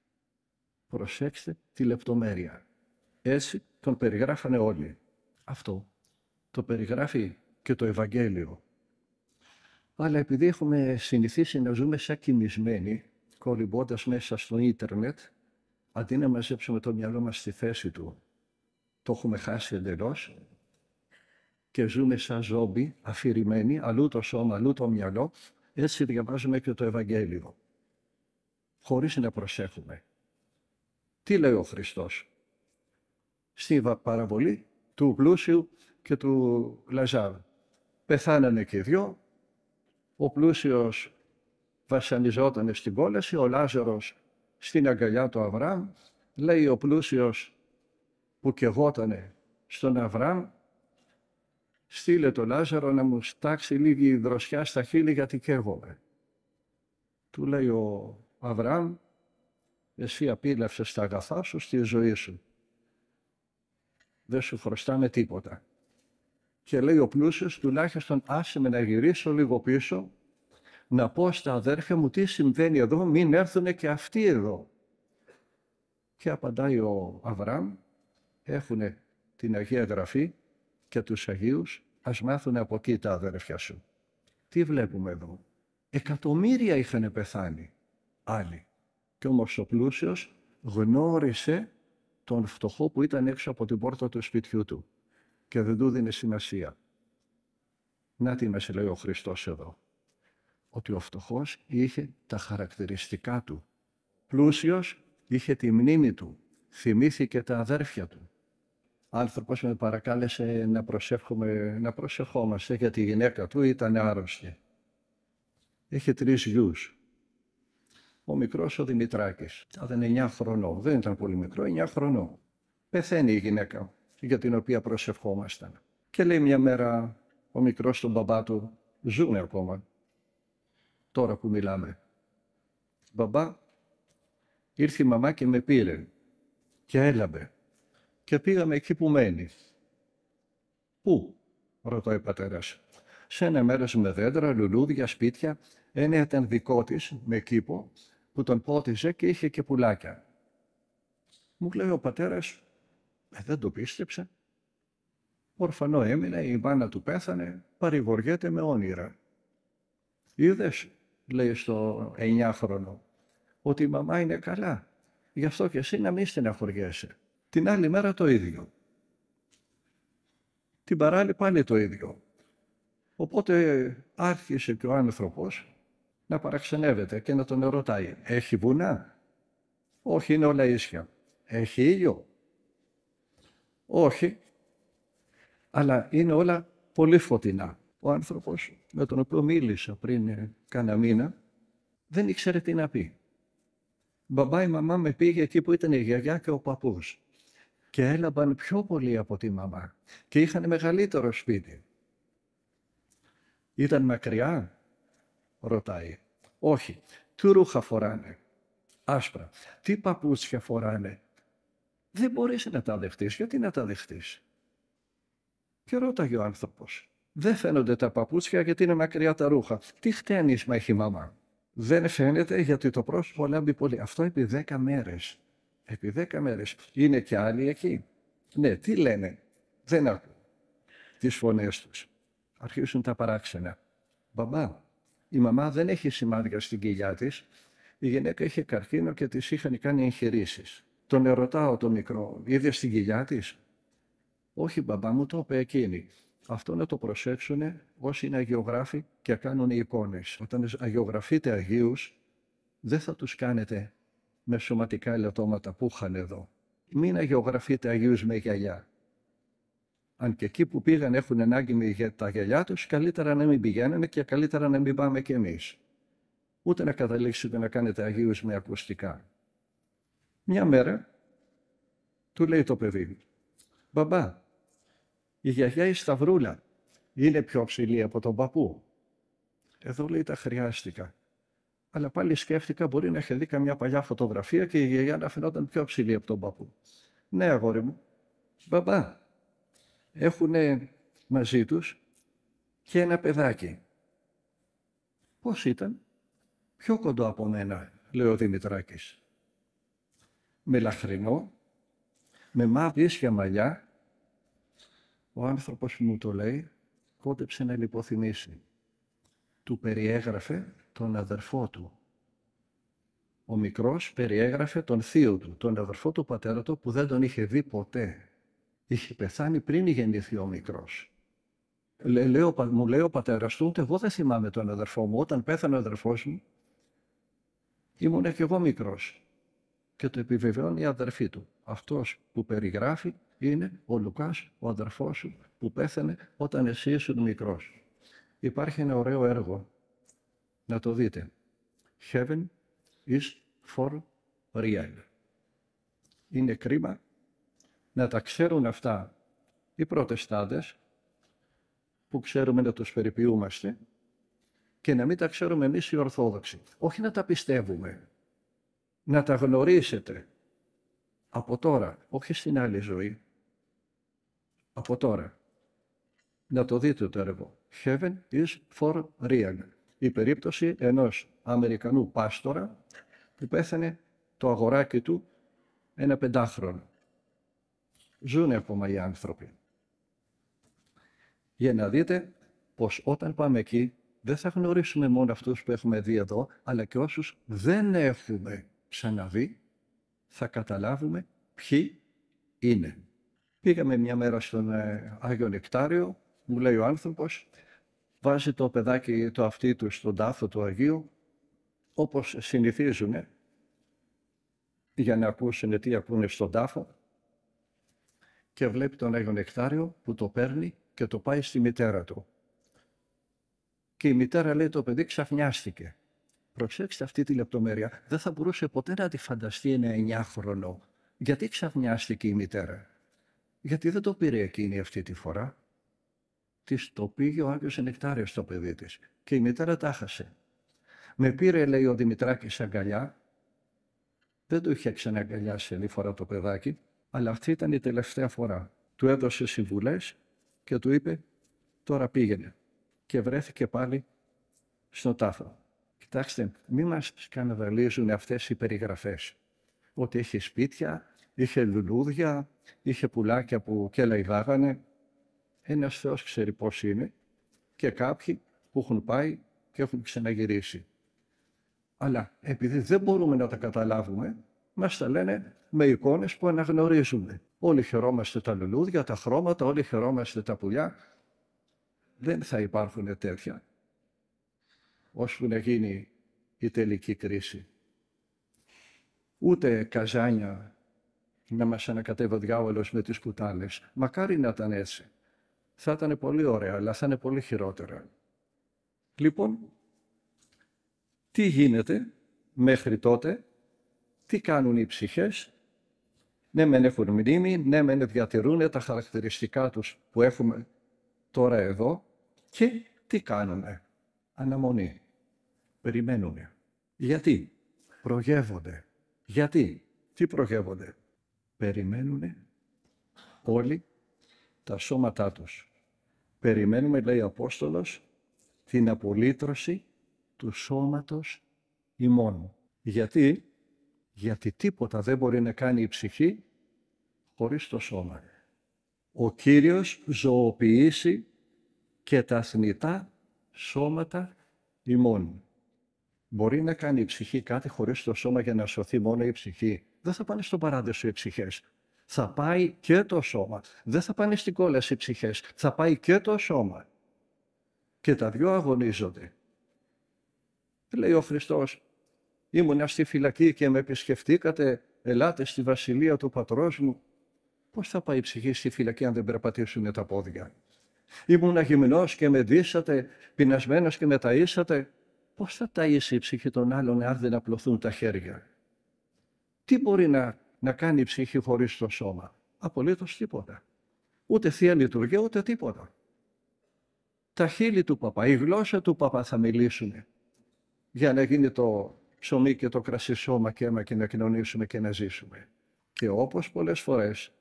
Προσέξτε τη λεπτομέρεια. Έτσι τον περιγράφανε όλοι. Αυτό το περιγράφει και το Ευαγγέλιο. Αλλά επειδή έχουμε συνηθίσει να ζούμε σαν κοιμισμένοι, κολυμπώντας μέσα στο ίντερνετ, αντί να μαζέψουμε το μυαλό μας στη θέση του, το έχουμε χάσει εντελώς και ζούμε σαν ζόμπι, αφηρημένοι, αλλού το σώμα, αλλού το μυαλό, έτσι διαβάζουμε και το Ευαγγέλιο, χωρίς να προσέχουμε. Τι λέει ο Χριστός στη παραβολή του πλούσιου και του Λαζάρου? Πεθάνανε και οι δυο, ο πλούσιος βασανιζόταν στην κόλαση, ο Λάζαρος στην αγκαλιά του Αβραάμ. Λέει ο πλούσιος που καιγότανε στον Αβραάμ, στείλε το Λάζαρο να μου στάξει λίγη δροσιά στα χείλη γιατί καίγομαι. Του λέει ο Αβραάμ, εσύ απίλαυσες τα αγαθά σου στη ζωή σου. Δεν σου χρωστάμε τίποτα. Και λέει ο πλούσιος, τουλάχιστον άσε με να γυρίσω λίγο πίσω, να πω στα αδέρφια μου τι συμβαίνει εδώ, μην έρθουνε και αυτοί εδώ. Και απαντάει ο Αβραάμ, έχουνε την Αγία Γραφή και τους Αγίους, ας μάθουν από εκεί τα αδέρφια σου. Τι βλέπουμε εδώ? Εκατομμύρια είχαν πεθάνει άλλοι. Κι όμως ο πλούσιος γνώρισε τον φτωχό που ήταν έξω από την πόρτα του σπιτιού του και δεν του δίνει σημασία. Να τι μας λέει ο Χριστός εδώ? Ότι ο φτωχός είχε τα χαρακτηριστικά του. Πλούσιος είχε τη μνήμη του, θυμήθηκε τα αδέρφια του. Άνθρωπος με παρακάλεσε να προσευχόμαστε γιατί η γυναίκα του ήταν άρρωστη. Είχε 3 γιους. Ο μικρός ο Δημητράκης, ήταν 9 χρονών, δεν ήταν πολύ μικρό, 9 χρονών. Πεθαίνει η γυναίκα για την οποία προσευχόμασταν. Και λέει μια μέρα ο μικρός τον μπαμπά του, ζουνε ακόμα, τώρα που μιλάμε. Μπαμπά, ήρθε η μαμά και με πήρε και έλαβε και πήγαμε εκεί που μένει. Πού? Ρωτάει ο πατέρας. Σε ένα μέρος με δέντρα, λουλούδια, σπίτια, ένα ήταν δικό της με κήπο που τον πότιζε και είχε και πουλάκια. Μου λέει ο πατέρας, δεν το πίστεψε. Ορφανό έμεινε, η μάνα του πέθανε, παρηγοριέται με όνειρα. Είδες, λέει στο 9χρονο, ότι η μαμά είναι καλά. Γι' αυτό και εσύ να μην στεναχωριέσαι. Την άλλη μέρα το ίδιο. Την παράλληλη πάλι το ίδιο. Οπότε άρχισε και ο άνθρωπος να παραξενεύεται και να τον ρωτάει, έχει βουνά? Όχι, είναι όλα ίσια. Έχει ήλιο? Όχι, αλλά είναι όλα πολύ φωτεινά. Ο άνθρωπος με τον οποίο μίλησα πριν κάνα μήνα δεν ήξερε τι να πει. Μπαμπά, η μαμά με πήγε εκεί που ήταν η γιαγιά και ο παππούς και έλαμπαν πιο πολύ από τη μαμά και είχαν μεγαλύτερο σπίτι. Ήταν μακριά? Ρωτάει. Όχι. Τι ρούχα φοράνε? Άσπρα. Τι παπούτσια φοράνε? Δεν μπορείς να τα δεχτείς. Γιατί να τα δεχτείς? Και ρώταγε ο άνθρωπος. Δεν φαίνονται τα παπούτσια γιατί είναι μακριά τα ρούχα. Τι χτένισμα έχει η μαμά? Δεν φαίνεται γιατί το πρόσωπο λάμπει πολύ. Αυτό επί 10 μέρες. Επί 10 μέρες. Είναι και άλλοι εκεί? Ναι, τι λένε? Δεν ακούω τις φωνές τους. Αρχίζουν τα παράξενα. Μπαμπά, η μαμά δεν έχει σημάδια στην κοιλιά της. Η γυναίκα είχε καρκίνο και της είχαν κάνει εγχειρήσεις. Τον ερωτάω το μικρό, είδε στην κοιλιά της? Όχι, μπαμπά μου το είπε εκείνη. Αυτό να το προσέξουν όσοι είναι αγιογράφοι και κάνουν εικόνες. Όταν αγιογραφείτε Αγίους, δεν θα τους κάνετε με σωματικά ελαττώματα που είχαν εδώ. Μην αγιογραφείτε Αγίους με γυαλιά. Αν και εκεί που πήγαν έχουν ανάγκη για τα γυαλιά τους, καλύτερα να μην πηγαίνανε και καλύτερα να μην πάμε κι εμείς. Ούτε να καταλήξετε να κάνετε Αγίους με ακουστικά. Μια μέρα του λέει το παιδί, μπαμπά, η γιαγιά η Σταυρούλα είναι πιο ψηλή από τον παππού. Εδώ λέει τα χρειάστηκα. Αλλά πάλι σκέφτηκα μπορεί να είχε δει καμιά παλιά φωτογραφία και η γιαγιά να φαινόταν πιο ψηλή από τον παππού. Ναι, αγόρι μου, μπαμπά, έχουν μαζί τους και ένα παιδάκι. Πώς ήταν? Πιο κοντό από μένα, λέει ο Δημητράκης. Με λαχρινό, με μαύρη ίσια μαλλιά, ο άνθρωπος που μου το λέει κόντεψε να λιποθυμήσει. Του περιέγραφε τον αδερφό του. Ο μικρός περιέγραφε τον θείο του, τον αδερφό του πατέρα του που δεν τον είχε δει ποτέ. Είχε πεθάνει πριν γεννηθεί ο μικρός. Μου λέει ο πατέρας του, ούτε εγώ δεν θυμάμαι τον αδερφό μου. Όταν πέθανε ο αδερφός μου, ήμουν και εγώ μικρός. Και το επιβεβαιώνει η αδερφή του. Αυτός που περιγράφει είναι ο Λουκάς, ο αδερφός σου, που πέθανε όταν εσύ ήσουν μικρός. Υπάρχει ένα ωραίο έργο, να το δείτε. Heaven is for real. Είναι κρίμα να τα ξέρουν αυτά οι προτεστάντες, που ξέρουμε να τους περιποιούμαστε, και να μην τα ξέρουμε εμείς οι Ορθόδοξοι. Όχι να τα πιστεύουμε, να τα γνωρίσετε από τώρα, όχι στην άλλη ζωή, από τώρα. Να το δείτε το έργο. Heaven is for real. Η περίπτωση ενός Αμερικανού πάστορα που πέθανε το αγοράκι του ένα 5χρονο. Ζουνε ακόμα οι άνθρωποι. Για να δείτε πως όταν πάμε εκεί δεν θα γνωρίσουμε μόνο αυτούς που έχουμε δει εδώ, αλλά και όσους δεν έχουμε ξαναδεί, θα καταλάβουμε ποιοι είναι. Πήγαμε μια μέρα στον Άγιο Νεκτάριο, μου λέει ο άνθρωπος, βάζει το παιδάκι το αυτί του στον τάφο του Αγίου, όπως συνηθίζουν, για να ακούσουν τι ακούνε στον τάφο, και βλέπει τον Άγιο Νεκτάριο που το παίρνει και το πάει στη μητέρα του. Και η μητέρα λέει το παιδί ξαφνιάστηκε. Προσέξτε αυτή τη λεπτομέρεια. Δεν θα μπορούσε ποτέ να τη φανταστεί ένα 9χρονο. Γιατί ξαφνιάστηκε η μητέρα? Γιατί δεν το πήρε εκείνη αυτή τη φορά. Της το πήγε ο Άγιος Νεκτάριος το παιδί της. Και η μητέρα τα χάσε. Με πήρε, λέει ο Δημητράκης, αγκαλιά. Δεν το είχε ξαναγκαλιάσει άλλη φορά το παιδάκι, αλλά αυτή ήταν η τελευταία φορά. Του έδωσε συμβουλές και του είπε τώρα πήγαινε. Και βρέθηκε πάλι στον τάφο. Κοιτάξτε, μην μας σκανδαλίζουν αυτές οι περιγραφές. Ότι είχε σπίτια, είχε λουλούδια, είχε πουλάκια που κελαϊδάγανε. Ένας Θεός ξέρει πώς είναι, και κάποιοι που έχουν πάει και έχουν ξαναγυρίσει. Αλλά επειδή δεν μπορούμε να τα καταλάβουμε, μας τα λένε με εικόνες που αναγνωρίζουμε. Όλοι χαιρόμαστε τα λουλούδια, τα χρώματα, όλοι χαιρόμαστε τα πουλιά. Δεν θα υπάρχουν τέτοια, ώσπου να γίνει η τελική κρίση. Ούτε καζάνια να μας ανακατεύει ο διάβολος με τις κουτάλες. Μακάρι να ήταν έτσι. Θα ήταν πολύ ωραία, αλλά θα είναι πολύ χειρότερα. Λοιπόν, τι γίνεται μέχρι τότε, τι κάνουν οι ψυχές? Ναι, μεν έχουν μνήμη, ναι, μεν διατηρούν τα χαρακτηριστικά τους που έχουμε τώρα εδώ, και τι κάνουνε? Αναμονή. Περιμένουνε. Γιατί? Προγεύονται. Γιατί? Τι προγεύονται? Περιμένουνε όλοι τα σώματά τους. Περιμένουμε, λέει ο Απόστολος, την απολύτρωση του σώματος ημών. Γιατί? Γιατί τίποτα δεν μπορεί να κάνει η ψυχή χωρίς το σώμα. Ο Κύριος ζωοποιήσει και τα θνητά σώματα ημών. Μπορεί να κάνει η ψυχή κάτι χωρίς το σώμα για να σωθεί μόνο η ψυχή? Δεν θα πάνε στον παράδεισο οι ψυχές. Θα πάει και το σώμα. Δεν θα πάνε στην κόλαση οι ψυχές. Θα πάει και το σώμα. Και τα δυο αγωνίζονται. Λέει ο Χριστός, ήμουνα στη φυλακή και με επισκεφτήκατε, ελάτε στη βασιλεία του πατρός μου. Πώς θα πάει η ψυχή στη φυλακή αν δεν περπατήσουν τα πόδια? Ήμουνα γυμνός και με ντύσατε, πεινασμένος και με ταΐσατε. Πώς θα ταΐσει η ψυχή των άλλων αν δεν απλωθούν τα χέρια? Τι μπορεί να κάνει η ψυχή χωρίς το σώμα? Απολύτως τίποτα. Ούτε Θεία Λειτουργία, ούτε τίποτα. Τα χείλη του Παπά, η γλώσσα του Παπά θα μιλήσουν για να γίνει το ψωμί και το κρασί σώμα και αίμα και να κοινωνήσουμε και να ζήσουμε. Και όπως πολλές φορές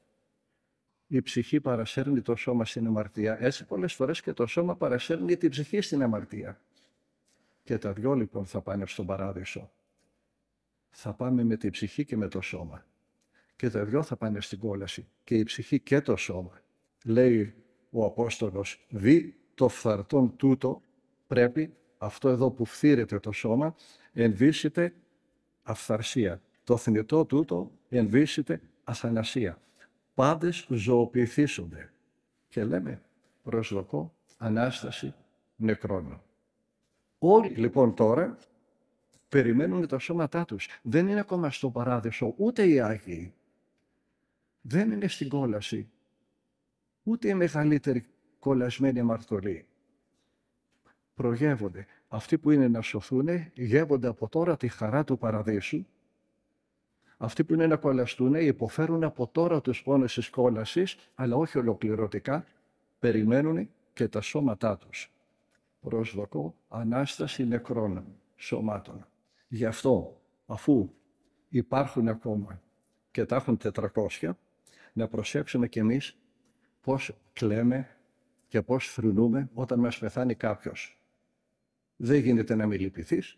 η ψυχή παρασέρνει το σώμα στην αμαρτία, έτσι πολλές φορές και το σώμα παρασέρνει την ψυχή στην αμαρτία. Και τα δυο λοιπόν θα πάνε στον παράδεισο. Θα πάμε με την ψυχή και με το σώμα. Και τα δυο θα πάνε στην κόλαση. Και η ψυχή και το σώμα. Λέει ο Απόστολος, δι το φθαρτόν τούτο πρέπει, αυτό εδώ που φθήρεται το σώμα, ενβύσεται αυθαρσία. Το θνητό τούτο ενβύσεται αθανασία. Πάντες ζωοποιηθήσονται. Και λέμε, προσδοκώ Ανάσταση νεκρών. Όλοι λοιπόν τώρα περιμένουν τα σώματά τους. Δεν είναι ακόμα στο παράδεισο, ούτε οι Άγιοι. Δεν είναι στην κόλαση. Ούτε οι μεγαλύτεροι κολλασμένοι αμαρτωλοί. Προγεύονται. Αυτοί που είναι να σωθούν, γεύονται από τώρα τη χαρά του παραδείσου. Αυτοί που είναι να κολλαστούν, υποφέρουν από τώρα τους πόνους της κόλασης, αλλά όχι ολοκληρωτικά, περιμένουν και τα σώματά τους. Προσδοκώ Ανάσταση νεκρών σωμάτων. Γι' αυτό, αφού υπάρχουν ακόμα και τα έχουν 400, να προσέξουμε κι εμείς πώς κλαίμε και πώς φρυνούμε όταν μας πεθάνει κάποιος. Δεν γίνεται να μην λυπηθείς.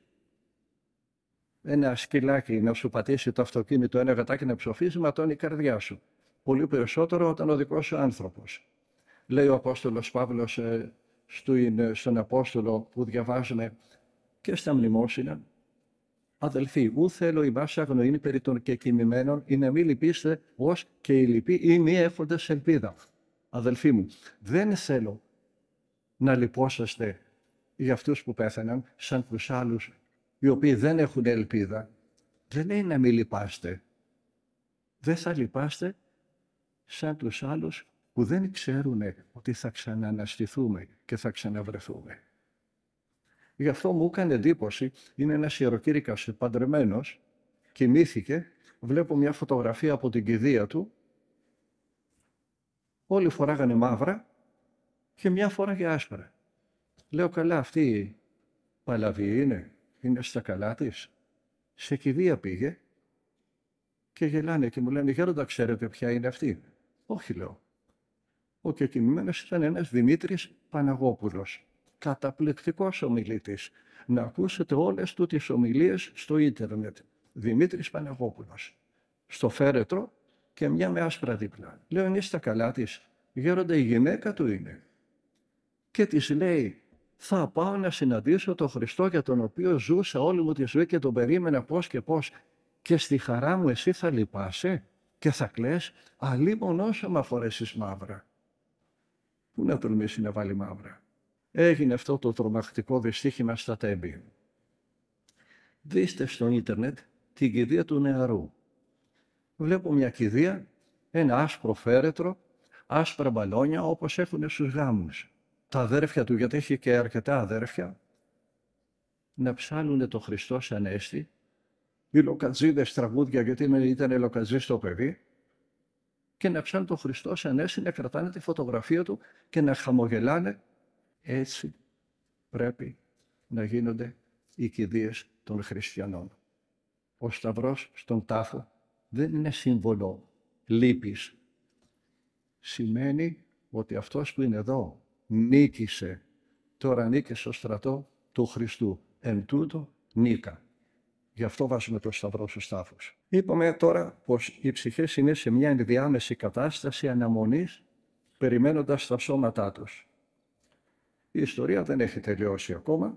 Ένα σκυλάκι να σου πατήσει το αυτοκίνητο, ένα γατάκι να ψοφήσει, ματώνει η καρδιά σου. Πολύ περισσότερο όταν ο δικός σου άνθρωπος. Λέει ο Απόστολος Παύλος στον Απόστολο που διαβάζουμε και στα μνημόσυνα. Αδελφοί, ου θέλω ημάς αγνοήν περί των κεκοιμημένων ή να μην λυπήστε ως και οι λυποί ή μη έχοντες ελπίδα. Αδελφοί μου, δεν θέλω να λυπόσαστε για αυτούς που πέθαναν σαν τους άλλους οι οποίοι δεν έχουν ελπίδα. Δεν λέει να μην λυπάστε. Δεν θα λυπάστε σαν τους άλλους που δεν ξέρουν ότι θα ξαναναστηθούμε και θα ξαναβρεθούμε. Γι' αυτό μου έκανε εντύπωση, είναι ένας ιεροκήρυκας παντρεμένος, κοιμήθηκε, βλέπω μια φωτογραφία από την κηδεία του, όλοι φοράγανε μαύρα και μια φοράγε άσπρα. Λέω, καλά, αυτή παλαβή είναι στα καλά της. Σε κηδεία πήγε και γελάνε και μου λένε, γέροντα, ξέρετε ποια είναι αυτή? Όχι, λέω. Ο κεκοιμημένος ήταν ένας Δημήτρης Παναγόπουλος, καταπληκτικός ομιλητής. Να ακούσετε όλες του τις ομιλίες στο ίντερνετ. Δημήτρης Παναγόπουλος. Στο φέρετρο και μια με άσπρα δίπλα. Λέω, είναι στα καλά της? Γέροντα, η γυναίκα του είναι. Και της λέει, θα πάω να συναντήσω τον Χριστό για τον οποίο ζούσα όλη μου τη ζωή και τον περίμενα πώς και πώς. Και στη χαρά μου εσύ θα λυπάσαι και θα κλαις, αλίμον όσο με φορέσεις μαύρα. Πού να τολμήσει να βάλει μαύρα? Έγινε αυτό το τρομακτικό δυστύχημα στα Τέμπη. Δείστε στο ίντερνετ την κηδεία του νεαρού. Βλέπω μια κηδεία, ένα άσπρο φέρετρο, άσπρα μπαλόνια όπως έχουν στους γάμους. Τα αδέρφια του, γιατί έχει και αρκετά αδέρφια, να ψάλουνε το Χριστός Ανέστη, οι λοκατζίδες τραγούδια, γιατί ήταν λοκατζί στο παιδί, και να ψάλουν το Χριστός Ανέστη, να κρατάνε τη φωτογραφία του και να χαμογελάνε. Έτσι πρέπει να γίνονται οι κηδείες των χριστιανών. Ο σταυρός στον τάφο δεν είναι σύμβολο λύπης. Σημαίνει ότι αυτός που είναι εδώ νίκησε. Τώρα νίκησε στο στρατό του Χριστού. Εν τούτο νίκα. Γι' αυτό βάζουμε το σταυρό στους τάφους. Είπαμε τώρα πως οι ψυχές είναι σε μια ενδιάμεση κατάσταση αναμονής, περιμένοντας τα σώματά τους. Η ιστορία δεν έχει τελειώσει ακόμα.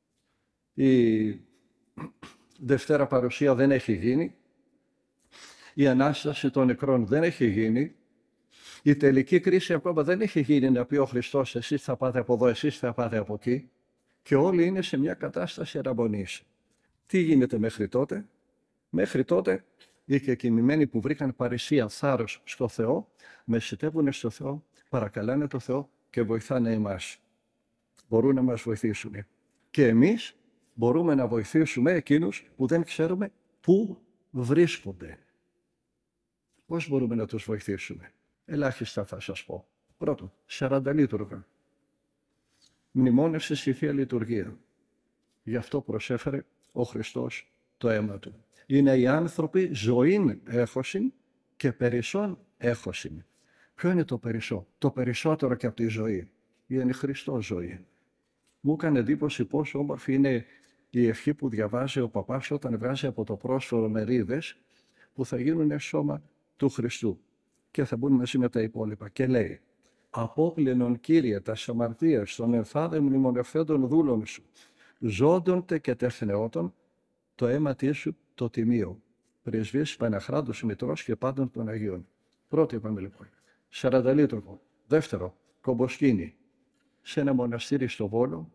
Η Δευτέρα Παρουσία δεν έχει γίνει. Η Ανάσταση των νεκρών δεν έχει γίνει. Η τελική κρίση ακόμα δεν έχει γίνει να πει ο Χριστός εσείς θα πάτε από εδώ, εσείς θα πάτε από εκεί. Και όλοι είναι σε μια κατάσταση αναμονής. Τι γίνεται μέχρι τότε? Μέχρι τότε οι κεκοιμημένοι που βρήκαν παρησία, θάρρος στο Θεό, μεσητεύουν στο Θεό, παρακαλάνε το Θεό και βοηθάνε εμάς. Μπορούν να μας βοηθήσουν. Και εμείς μπορούμε να βοηθήσουμε εκείνους που δεν ξέρουμε πού βρίσκονται. Πώς μπορούμε να τους βοηθήσουμε? Ελάχιστα θα σας πω. Πρώτον, 40 λίτουργα. Μνημόνευση στη Θεία Λειτουργία. Γι' αυτό προσέφερε ο Χριστός το αίμα του. Είναι οι άνθρωποι ζωήν έχωσιν και περισσόν έχωσιν. Ποιο είναι το περισσό? Το περισσότερο και από τη ζωή. Είναι Χριστός ζωή. Μου έκανε εντύπωση πόσο όμορφη είναι η ευχή που διαβάζει ο παπάς όταν βγάζει από το πρόσφορο μερίδες που θα γίνουν σώμα του Χριστού και θα μπουν μαζί με τα υπόλοιπα. Και λέει: «Απόπλαινον, Κύριε, τα αμαρτίας των ενθάδε μνημονευθέντων δούλων σου, ζώντων και τεθνεώτων, το αίμα σου το τιμίο, πρεσβείες Παναχράντους Μητρός και πάντων των Αγίων». Πρώτο είπαμε λοιπόν. 40 λίτουργο. Δεύτερο, κομποσκήνη. Σε ένα μοναστήρι στο Βόλο,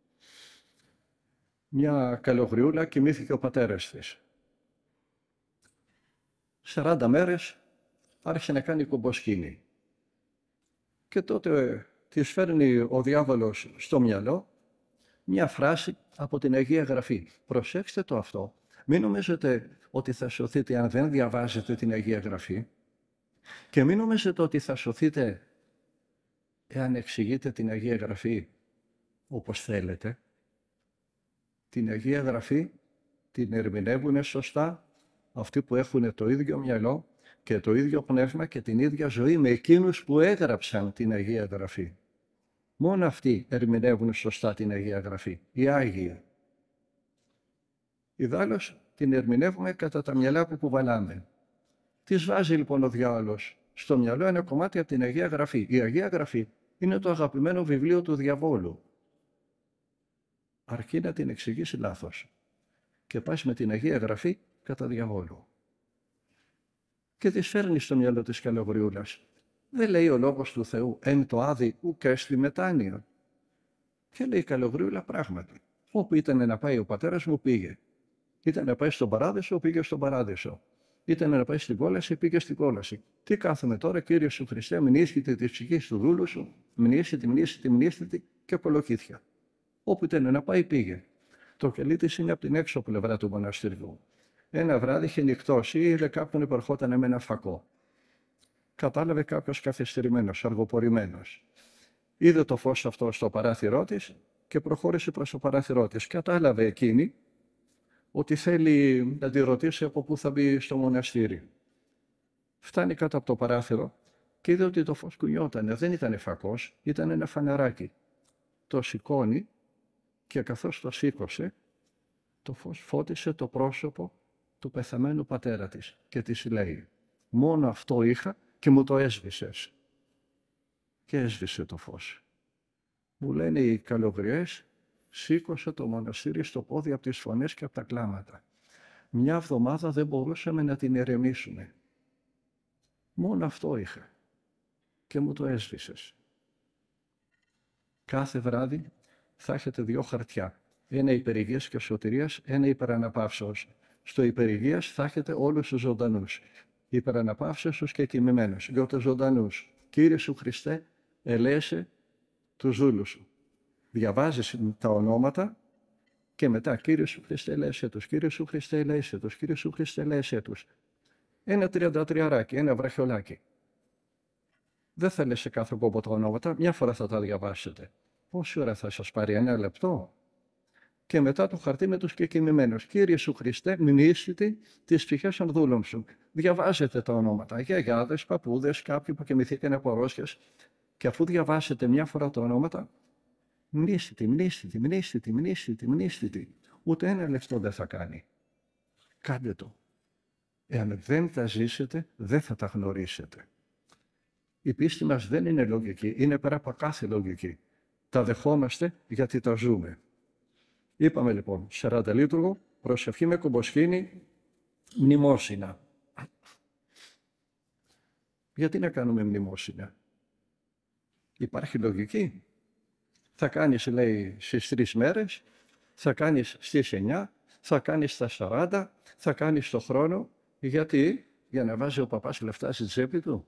μια καλογριούλα κοιμήθηκε ο πατέρας της. 40 μέρες άρχισε να κάνει κομποσκήνη. Και τότε της φέρνει ο διάβολος στο μυαλό μια φράση από την Αγία Γραφή. Προσέξτε το αυτό. Μην νομίζετε ότι θα σωθείτε αν δεν διαβάζετε την Αγία Γραφή και μην νομίζετε ότι θα σωθείτε εάν εξηγείτε την Αγία Γραφή όπως θέλετε. Την Αγία Γραφή την ερμηνεύουν σωστά αυτοί που έχουν το ίδιο μυαλό και το ίδιο πνεύμα και την ίδια ζωή με εκείνους που έγραψαν την Αγία Γραφή. Μόνο αυτοί ερμηνεύουν σωστά την Αγία Γραφή, οι Άγιοι. Ιδάλλως την ερμηνεύουμε κατά τα μυαλά που κουβαλάμε. Τις βάζει λοιπόν ο διάολος στο μυαλό ένα κομμάτι από την Αγία Γραφή. Η Αγία Γραφή είναι το αγαπημένο βιβλίο του διαβόλου. Αρκεί να την εξηγήσει λάθος και πας με την Αγία Γραφή κατά διαβόλου. Και της φέρνει στο μυαλό της καλογριούλας. Δεν λέει ο λόγος του Θεού «εν το άδει ουκ έστι μετάνοια». Και λέει η καλογριούλα πράγματι. Όπου ήταν να πάει ο πατέρας μου πήγε. Ήταν να πάει στον παράδεισο, πήγε στον παράδεισο. Ήταν να πάει στην κόλαση, πήγε στην κόλαση. Τι κάθομαι τώρα, Κύριε σου Χριστέ, μνήσχητε τη ψυχή του δούλου σου, μνήσχητε και κολοκύθια. Όπου ήταν να πάει, πήγε. Το κελί της είναι από την έξω πλευρά του μοναστηριού. Ένα βράδυ είχε νυχτώσει, είδε κάποιον που ερχόταν με ένα φακό. Κατάλαβε κάποιος καθυστερημένος, αργοπορημένος. Είδε το φως αυτό στο παράθυρό της και προχώρησε προς το παράθυρό της. Κατάλαβε εκείνη ότι θέλει να τη ρωτήσει από πού θα μπει στο μοναστήρι. Φτάνει κάτω από το παράθυρο και είδε ότι το φως κουνιότανε. Δεν ήταν φακός, ήταν ένα φαναράκι. Το σηκώνει και καθώς το σήκωσε, το φως φώτισε το πρόσωπο του πεθαμένου πατέρα της και της λέει «Μόνο αυτό είχα και μου το έσβησες». Και έσβησε το φως. Μου λένε οι καλογριές, σήκωσε το μοναστήρι στο πόδι από τις φωνές και από τα κλάματα. Μια εβδομάδα δεν μπορούσαμε να την ερεμήσουμε. Μόνο αυτό είχα και μου το έσβησες. Κάθε βράδυ θα έχετε 2 χαρτιά. Ένα υπερηγείας και σωτηρίας, ένα υπεραναπαύσεως. Στο υπερηγείας θα έχετε όλους τους ζωντανούς. Υπεραναπαύσεως τους και κοιμημένους. Για τους ζωντανούς. Κύριε σου Χριστέ, ελέησε τους δούλους σου. Διαβάζεις τα ονόματα και μετά Κύριε σου Χριστέ, ελέησε τους. Κύριε σου Χριστέ, ελέησε τους. Κύριε σου Χριστέ, ελέησε τους. Ένα 33 ένα βραχιολάκι. Δεν θα λες σε κάθε κόπο τα ονόματα, μια φορά θα τα διαβάσετε. Πόση ώρα θα σας πάρει, 1 λεπτό? Και μετά το χαρτί με τους κεκοιμημένους. Κύριε σου Χριστέ, μνήσθητη τις ψυχές των δούλων σου. Διαβάζετε τα ονόματα. Γιαγιάδες, παππούδες, κάποιοι που κοιμηθήκαν από αρρώστιες. Και αφού διαβάσετε μια φορά τα ονόματα, μνήσθητη. Ούτε 1 λεπτό δεν θα κάνει. Κάντε το. Εάν δεν τα ζήσετε, δεν θα τα γνωρίσετε. Η πίστη μας δεν είναι λογική, είναι πέρα από κάθε λογική. Τα δεχόμαστε γιατί τα ζούμε. Είπαμε λοιπόν, 40 λίτουργο, προσευχή με κομποσκήνη, μνημόσυνα. Γιατί να κάνουμε μνημόσυνα? Υπάρχει λογική? Θα κάνεις, λέει, στις 3 μέρες, θα κάνεις στις 9, θα κάνεις στα 40, θα κάνεις το χρόνο. Γιατί? Για να βάζει ο παπάς λεφτά στη τσέπη του?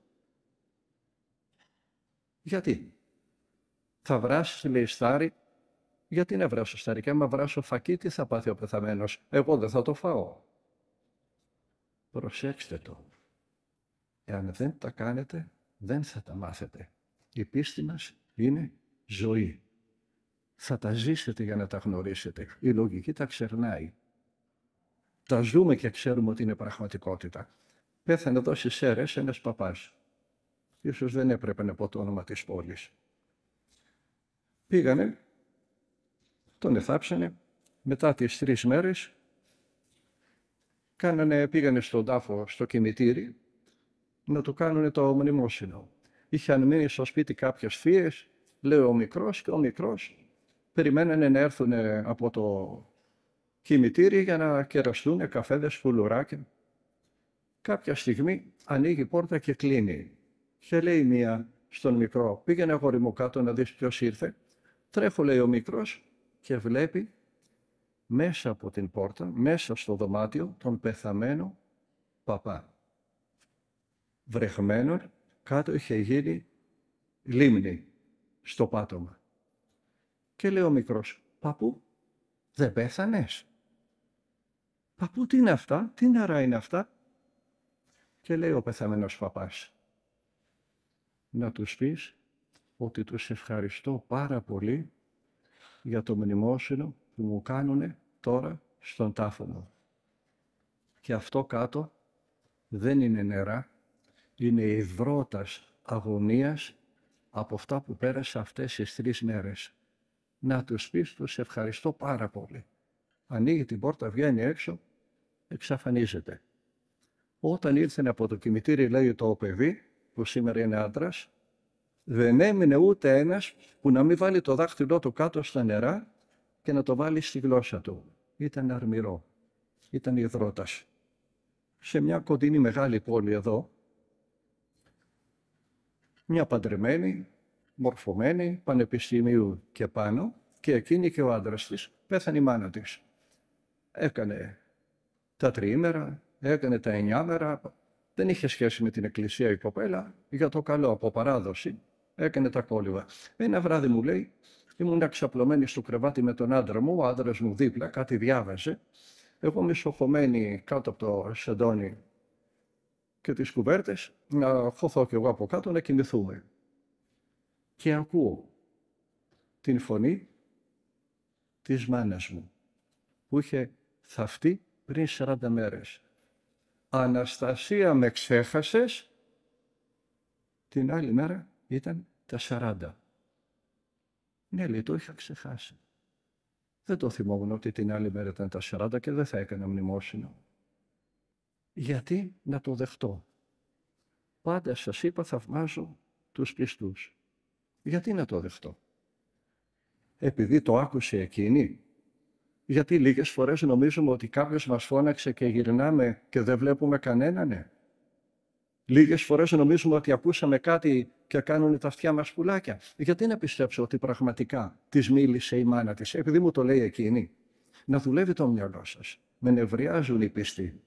Γιατί? Θα βράσεις, λέει, στάρι. Γιατί να βράσω στάρι? Και άμα βράσω φακί, τι θα πάθει ο πεθαμένος? Εγώ δεν θα το φάω. Προσέξτε το. Εάν δεν τα κάνετε, δεν θα τα μάθετε. Η πίστη μας είναι ζωή. Θα τα ζήσετε για να τα γνωρίσετε. Η λογική τα ξερνάει. Τα ζούμε και ξέρουμε ότι είναι πραγματικότητα. Πέθανε εδώ στις Σέρρες ένας παπάς. Ίσως δεν έπρεπε να πω το όνομα της πόλης. Πήγανε, τον εθάψανε, μετά τις 3 μέρες πήγανε στον τάφο, στο κημητήρι, να του κάνουν το μνημόσυνο. Είχαν μείνει στο σπίτι κάποιες θείες, λέει ο μικρός, και ο μικρός περιμένανε να έρθουν από το κημητήρι για να κεραστούν καφέδες, φουλουράκια. Κάποια στιγμή ανοίγει η πόρτα και κλείνει. Και λέει μία στον μικρό, πήγαινε αγόρι μου κάτω να δεις ποιος ήρθε. Τρέχω, λέει ο μικρός, και βλέπει μέσα από την πόρτα, μέσα στο δωμάτιο, τον πεθαμένο παπά. Βρεχμένον, κάτω είχε γίνει λίμνη στο πάτωμα. Και λέει ο μικρός, παππού, δεν πέθανες? Παππού, τι είναι αυτά, τι νερά είναι αυτά? Και λέει ο πεθαμένος παπάς, να τους πεις ότι τους ευχαριστώ πάρα πολύ για το μνημόσυνο που μου κάνουνε τώρα στον τάφο μου. Και αυτό κάτω δεν είναι νερά, είναι υδρότας αγωνίας από αυτά που πέρασα αυτές τις 3 μέρες. Να τους πεις, τους ευχαριστώ πάρα πολύ. Ανοίγει την πόρτα, βγαίνει έξω, εξαφανίζεται. Όταν ήρθε από το κημητήρι, λέει, το παιδί, που σήμερα είναι άντρας, δεν έμεινε ούτε ένας που να μην βάλει το δάχτυλό του κάτω στα νερά και να το βάλει στη γλώσσα του. Ήταν αρμυρό, ήταν υδρότας. Σε μια κοντινή μεγάλη πόλη εδώ, μια παντρεμένη, μορφωμένη, πανεπιστημίου και πάνω, και εκείνη και ο άντρας της, πέθανε η μάνα της. Έκανε τα 3 έκανε τα 9. Δεν είχε σχέση με την εκκλησία η κοπέλα, για το καλό, από παράδοση, έκανε τα κόλληβα. Ένα βράδυ μου λέει, ήμουν ξαπλωμένη στο κρεβάτι με τον άντρα μου, ο άντρας μου δίπλα, κάτι διάβαζε. Εγώ μισοχωμένη κάτω από το σεντόνι και τις κουβέρτες, να χωθώ κι εγώ από κάτω να κοιμηθούμε. Και ακούω την φωνή της μάνας μου, που είχε θαυτεί πριν 40 μέρες. Αναστασία, με ξέχασες? Την άλλη μέρα ήταν τα 40. Ναι, λέει, το είχα ξεχάσει. Δεν το θυμόμουν ότι την άλλη μέρα ήταν τα 40 και δεν θα έκανα μνημόσυνο. Γιατί να το δεχτώ? Πάντα σας είπα, θαυμάζω τους πιστούς. Γιατί να το δεχτώ? Επειδή το άκουσε εκείνη? Γιατί λίγες φορές νομίζουμε ότι κάποιος μας φώναξε και γυρνάμε και δεν βλέπουμε κανέναν. Λίγες φορές νομίζουμε ότι ακούσαμε κάτι και κάνουν τα αυτιά μας πουλάκια. Γιατί να πιστέψω ότι πραγματικά της μίλησε η μάνα της? Επειδή μου το λέει εκείνη. Να δουλεύει το μυαλό σας. Με νευριάζουν οι πιστοί.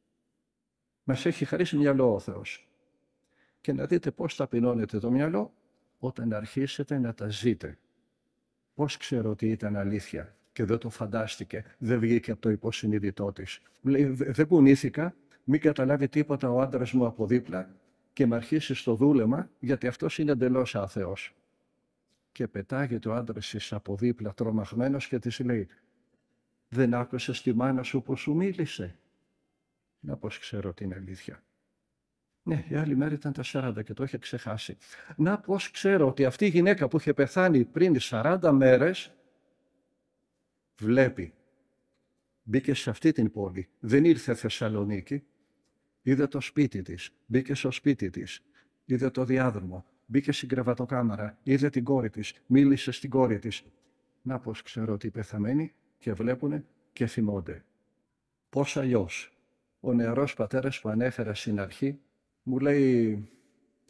Μας έχει χαρίσει μυαλό ο Θεός. Και να δείτε πώς ταπεινώνεται το μυαλό όταν αρχίσετε να τα ζείτε. Πώς ξέρω ότι ήταν αλήθεια και δεν το φαντάστηκε, δεν βγήκε από το υποσυνείδητό της. Λέει, δεν κουνήθηκα, μην καταλάβει τίποτα ο άντρας μου από δίπλα και με αρχίσει στο δούλεμα, γιατί αυτός είναι εντελώς άθεος. Και πετάγεται ο άντρας της από δίπλα τρομαγμένος και της λέει, δεν άκουσες τη μάνα σου που σου μίλησε? Να πώς ξέρω ότι είναι αλήθεια. Ναι, η άλλη μέρα ήταν τα 40 και το είχε ξεχάσει. Να πώς ξέρω ότι αυτή η γυναίκα που είχε πεθάνει πριν 40 μέρες βλέπει. Μπήκε σε αυτή την πόλη. Δεν ήρθε Θεσσαλονίκη. Είδε το σπίτι της. Μπήκε στο σπίτι της. Είδε το διάδρομο. Μπήκε στην κρεβατοκάμαρα. Είδε την κόρη της. Μίλησε στην κόρη της. Να πώς ξέρω ότι οι πεθαμένοι και βλέπουνε και θυμώνται. Πώς αλλιώς? Ο νεαρός πατέρας που ανέφερα στην αρχή μου λέει,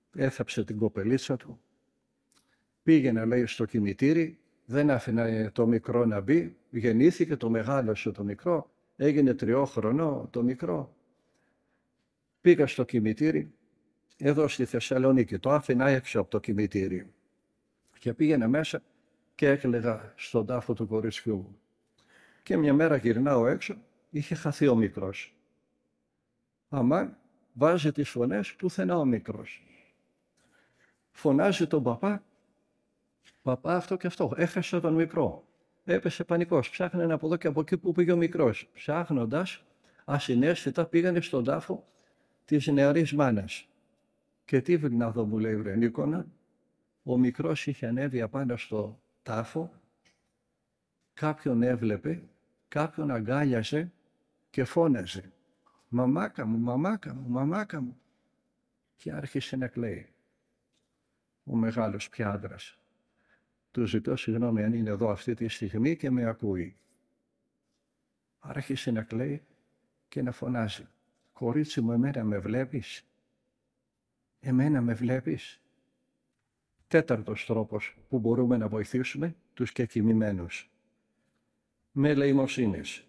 έθαψε την κοπελίτσα του, πήγαινε, λέει, στο κημητήρι, δεν άφηνε το μικρό να μπει, γεννήθηκε, το μεγάλωσε το μικρό, έγινε 3 χρονών το μικρό. Πήγα στο κημητήρι, εδώ στη Θεσσαλονίκη, το άφηνα έξω από το κημητήρι και πήγαινε μέσα και έκλαιγα στον τάφο του κοριτσιού μου. Και μια μέρα γυρνάω έξω, είχε χαθεί ο μικρός. Αμάν, βάζει τις φωνές, πουθενά ο μικρός. Φωνάζει τον παπά, παπά αυτό και αυτό, έχασε τον μικρό. Έπεσε πανικός, ψάχνανε από εδώ και από εκεί που πήγε ο μικρός. Ψάχνοντας, ασυναίσθητα πήγανε στον τάφο της νεαρής μάνας. Και τι να δω, μου λέει, βρε Νίκονα, ο μικρός είχε ανέβει απάνω στο τάφο, κάποιον έβλεπε, κάποιον αγκάλιασε και φώναζε «Μαμάκα μου, μαμάκα μου, μαμάκα μου». Και άρχισε να κλαίει. Ο μεγάλος πια άντρας. Του ζητώ συγγνώμη αν είναι εδώ αυτή τη στιγμή και με ακούει. Άρχισε να κλαίει και να φωνάζει «Κορίτσι μου, εμένα με βλέπεις? Εμένα με βλέπεις?» 4ος τρόπος που μπορούμε να βοηθήσουμε τους κεκοιμημένους. Με ελεημοσύνης.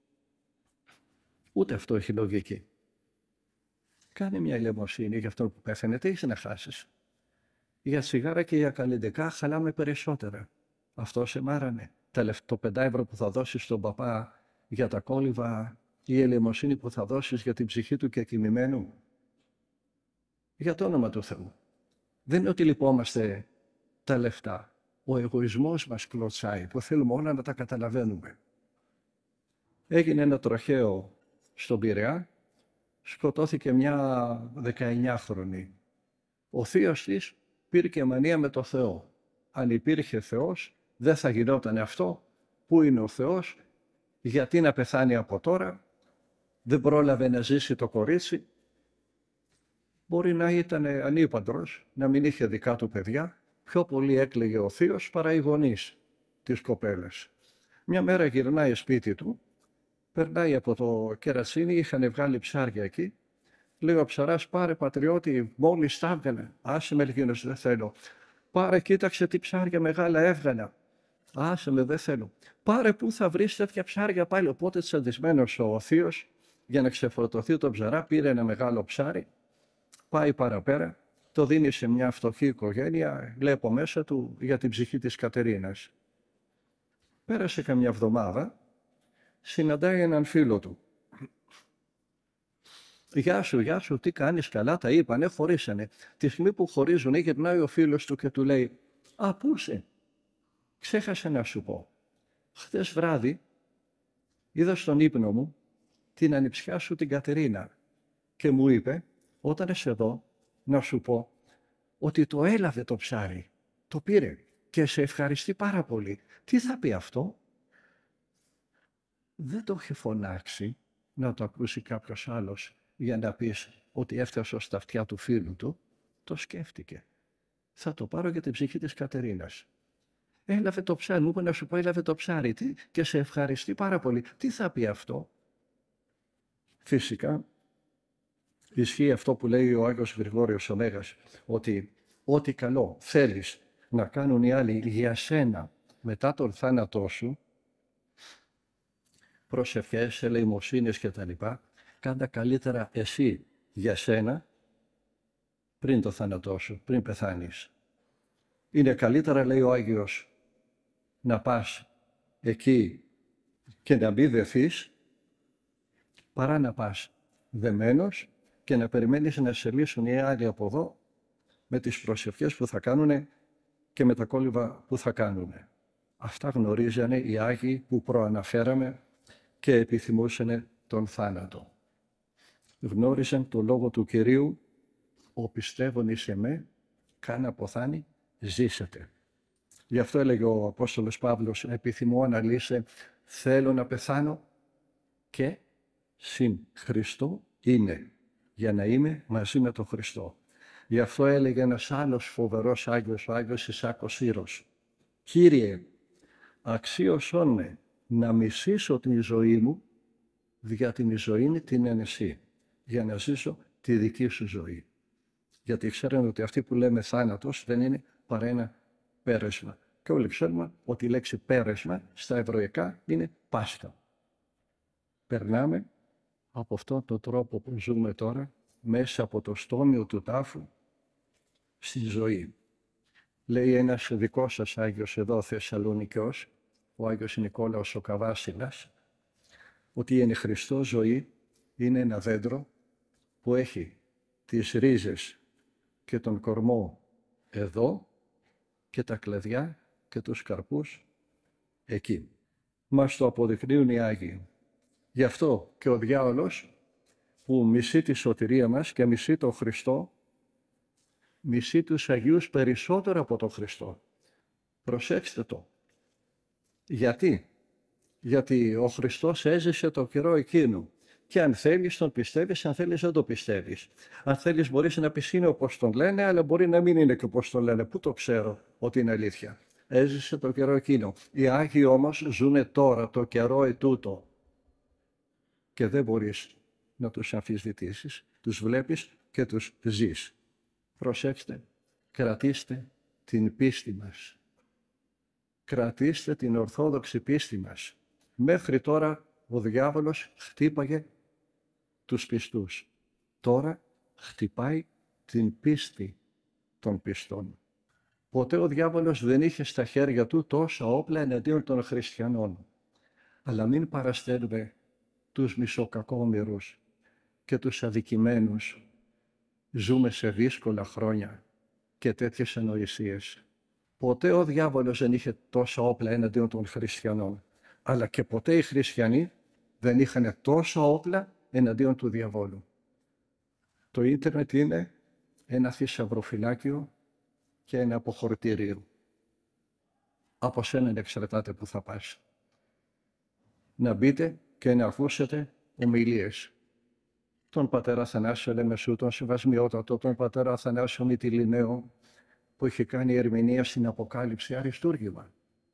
Ούτε αυτό έχει λογική. Κάνε μια ελεημοσύνη για αυτόν που πέθανε, τι έχεις να χάσεις. Για τσιγάρα και για καλλιντικά χαλάμε περισσότερα. Αυτό σε μάρανε. Το 5 ευρώ που θα δώσεις στον παπά για τα κόλληβα, η ελεημοσύνη που θα δώσεις για την ψυχή του κεκοιμημένου. Για το όνομα του Θεού. Δεν είναι ότι λυπόμαστε τα λεφτά. Ο εγωισμός μας κλωτσάει, που θέλουμε όλα να τα καταλαβαίνουμε. Έγινε ένα τροχαίο στον Πειραιά, σκοτώθηκε μια 19χρονη. Ο θείος της πήρε μανία με το Θεό. Αν υπήρχε Θεός, δεν θα γινόταν αυτό. Πού είναι ο Θεός, γιατί να πεθάνει από τώρα, δεν πρόλαβε να ζήσει το κορίτσι. Μπορεί να ήταν ανήπαντρος, να μην είχε δικά του παιδιά, πιο πολύ έκλαιγε ο θείος παρά οι γονείς της κοπέλας. Μια μέρα γυρνάει σπίτι του, περνάει από το κερατσίνι, είχαν βγάλει ψάρια εκεί. Λέει ο ψαράς, πάρε πατριώτη, μόλις τα έβγαλε. Άσε με λίγος, δεν θέλω. Πάρε, κοίταξε τι ψάρια μεγάλα έβγαλα. Άσε με, δεν θέλω. Πάρε, πού θα βρεις τέτοια ψάρια πάλι. Οπότε τσαντισμένος ο θείος, για να ξεφορτωθεί τον ψαρά, πήρε ένα μεγάλο ψάρι, πάει παραπέρα, το δίνει σε μια φτωχή οικογένεια, λέει από μέσα του για την ψυχή της Κατερίνας. Πέρασε καμιά εβδομάδα, συναντάει έναν φίλο του. Γεια σου, τι κάνεις, καλά, τα είπανε, χωρίσανε. Τη στιγμή που χωρίζουν, γυρνάει ο φίλος του και του λέει «Α, πού είσαι? Ξέχασα να σου πω. Χθες βράδυ είδα στον ύπνο μου την ανιψιά σου την Κατερίνα και μου είπε όταν είσαι εδώ να σου πω ότι το έλαβε το ψάρι, το πήρε και σε ευχαριστεί πάρα πολύ». Τι θα πει αυτό? Δεν το είχε φωνάξει να το ακούσει κάποιος άλλος για να πεις ότι έφτασε στα αυτιά του φίλου του. Το σκέφτηκε. Θα το πάρω για την ψυχή της Κατερίνας. Έλαβε το ψάρι, μου είπε να σου πω έλαβε το ψάρι και σε ευχαριστεί πάρα πολύ. Τι θα πει αυτό? Φυσικά ισχύει αυτό που λέει ο Άγιος Γρηγόριος ο Μέγας, ότι ό,τι καλό θέλεις να κάνουν οι άλλοι για σένα μετά τον θάνατό σου, προσευχές, ελεημοσύνες κτλ. Κάντα καλύτερα εσύ για σένα πριν το θάνατό σου, πριν πεθάνεις. Είναι καλύτερα, λέει ο Άγιος, να πας εκεί και να μην δεθείς, παρά να πας δεμένος και να περιμένεις να σε λύσουν οι άλλοι από εδώ με τις προσευχές που θα κάνουν και με τα κόλληβα που θα κάνουν. Αυτά γνωρίζανε οι Άγιοι που προαναφέραμε και επιθυμούσαν τον θάνατο. Γνώριζαν το λόγο του Κυρίου, «Ο πιστεύων εις εμέ, καν αποθάνει, ζήσετε». Γι' αυτό έλεγε ο Απόστολος Παύλος, «Επιθυμώ να λύσω, θέλω να πεθάνω και συν Χριστό είναι, για να είμαι μαζί με τον Χριστό». Γι' αυτό έλεγε ένας άλλος φοβερός Άγιος, ο Άγιος Ισάκος Σύρος, «Κύριε, αξίωσόν με να μισήσω την ζωή μου, δια την ζωή την εν εσύ, για να ζήσω τη δική σου ζωή». Γιατί ξέρουν ότι αυτοί που λέμε θάνατος δεν είναι παρά ένα πέρασμα. Και όλοι ξέρουμε ότι η λέξη πέρασμα στα εβραϊκά είναι Πάσχα. Περνάμε από αυτόν τον τρόπο που ζούμε τώρα, μέσα από το στόμιο του τάφου, στη ζωή. Λέει ένας δικός σας Άγιος εδώ Θεσσαλονικιός, ο Άγιος Νικόλαος ο Καβάσιλας, ότι η εν Χριστώ ζωή είναι ένα δέντρο που έχει τις ρίζες και τον κορμό εδώ και τα κλαδιά και τους καρπούς εκεί. Μας το αποδεικνύουν οι Άγιοι. Γι' αυτό και ο διάολος που μισεί τη σωτηρία μας και μισεί τον Χριστό, μισεί τους Αγίους περισσότερο από τον Χριστό. Προσέξτε το. Γιατί? Γιατί ο Χριστός έζησε το καιρό εκείνου. Και αν θέλεις τον πιστεύεις, αν θέλεις δεν το πιστεύεις. Αν θέλεις μπορείς να πεις είναι όπως τον λένε, αλλά μπορεί να μην είναι και όπως τον λένε. Πού το ξέρω ότι είναι αλήθεια. Έζησε το καιρό εκείνο. Οι Άγιοι όμως ζουνε τώρα το καιρό ετούτο. Και δεν μπορείς να τους αμφισβητήσεις. Τους βλέπεις και τους ζεις. Προσέξτε, κρατήστε την πίστη μας. Κρατήστε την ορθόδοξη πίστη μας. Μέχρι τώρα ο διάβολος χτύπαγε τους πιστούς. Τώρα χτυπάει την πίστη των πιστών. Ποτέ ο διάβολος δεν είχε στα χέρια του τόσα όπλα εναντίον των χριστιανών. Αλλά μην παραστέλνουμε τους μισοκακόμοιρους και τους αδικημένους. Ζούμε σε δύσκολα χρόνια και τέτοιες ανοησίες. Ποτέ ο διάβολος δεν είχε τόσα όπλα εναντίον των χριστιανών. Αλλά και ποτέ οι χριστιανοί δεν είχαν τόσα όπλα εναντίον του διαβόλου. Το ίντερνετ είναι ένα θησαυροφυλάκιο και ένα αποχωρητήριο. Από σένα εξαρτάται που θα πας. Να μπείτε και να ακούσετε ομιλίες. Τον πατέρα Αθανάσιο Λεμεσού, τον Σεβασμιότατο, τον πατέρα Αθανάσιο Μυτιληναίο, που είχε κάνει ερμηνεία στην Αποκάλυψη αριστούργημα.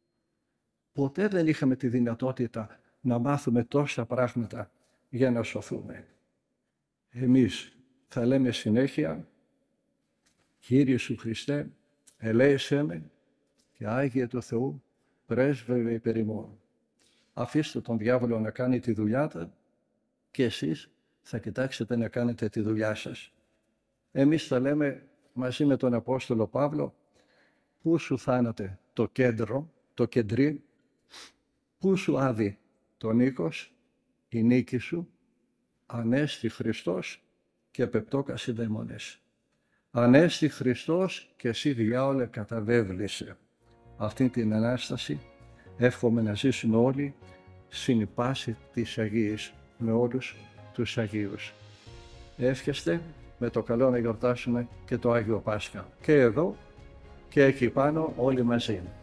Ποτέ δεν είχαμε τη δυνατότητα να μάθουμε τόσα πράγματα για να σωθούμε. Εμείς θα λέμε συνέχεια «Κύριε Σου Χριστέ, ελέησέ με και Άγιε του Θεού, πρέσβευε υπέρ ημών». Αφήστε τον διάβολο να κάνει τη δουλειά του και εσείς θα κοιτάξετε να κάνετε τη δουλειά σας. Εμείς θα λέμε μαζί με τον Απόστολο Παύλο «Πού σου θάνατε το κέντρο, το κεντρί, πού σου άδει το νίκος, η νίκη σου, ανέστη Χριστός και πεπτώκασι δαίμονες. Ανέστη Χριστός και εσύ διάολε καταβέβλησε». Αυτή την Ανάσταση εύχομαι να ζήσουμε όλοι στην πάση της Αγίας με όλους τους Αγίους. Εύχεστε με το καλό να γιορτάσουμε και το Άγιο Πάσχα. Και εδώ και εκεί πάνω όλοι μαζί.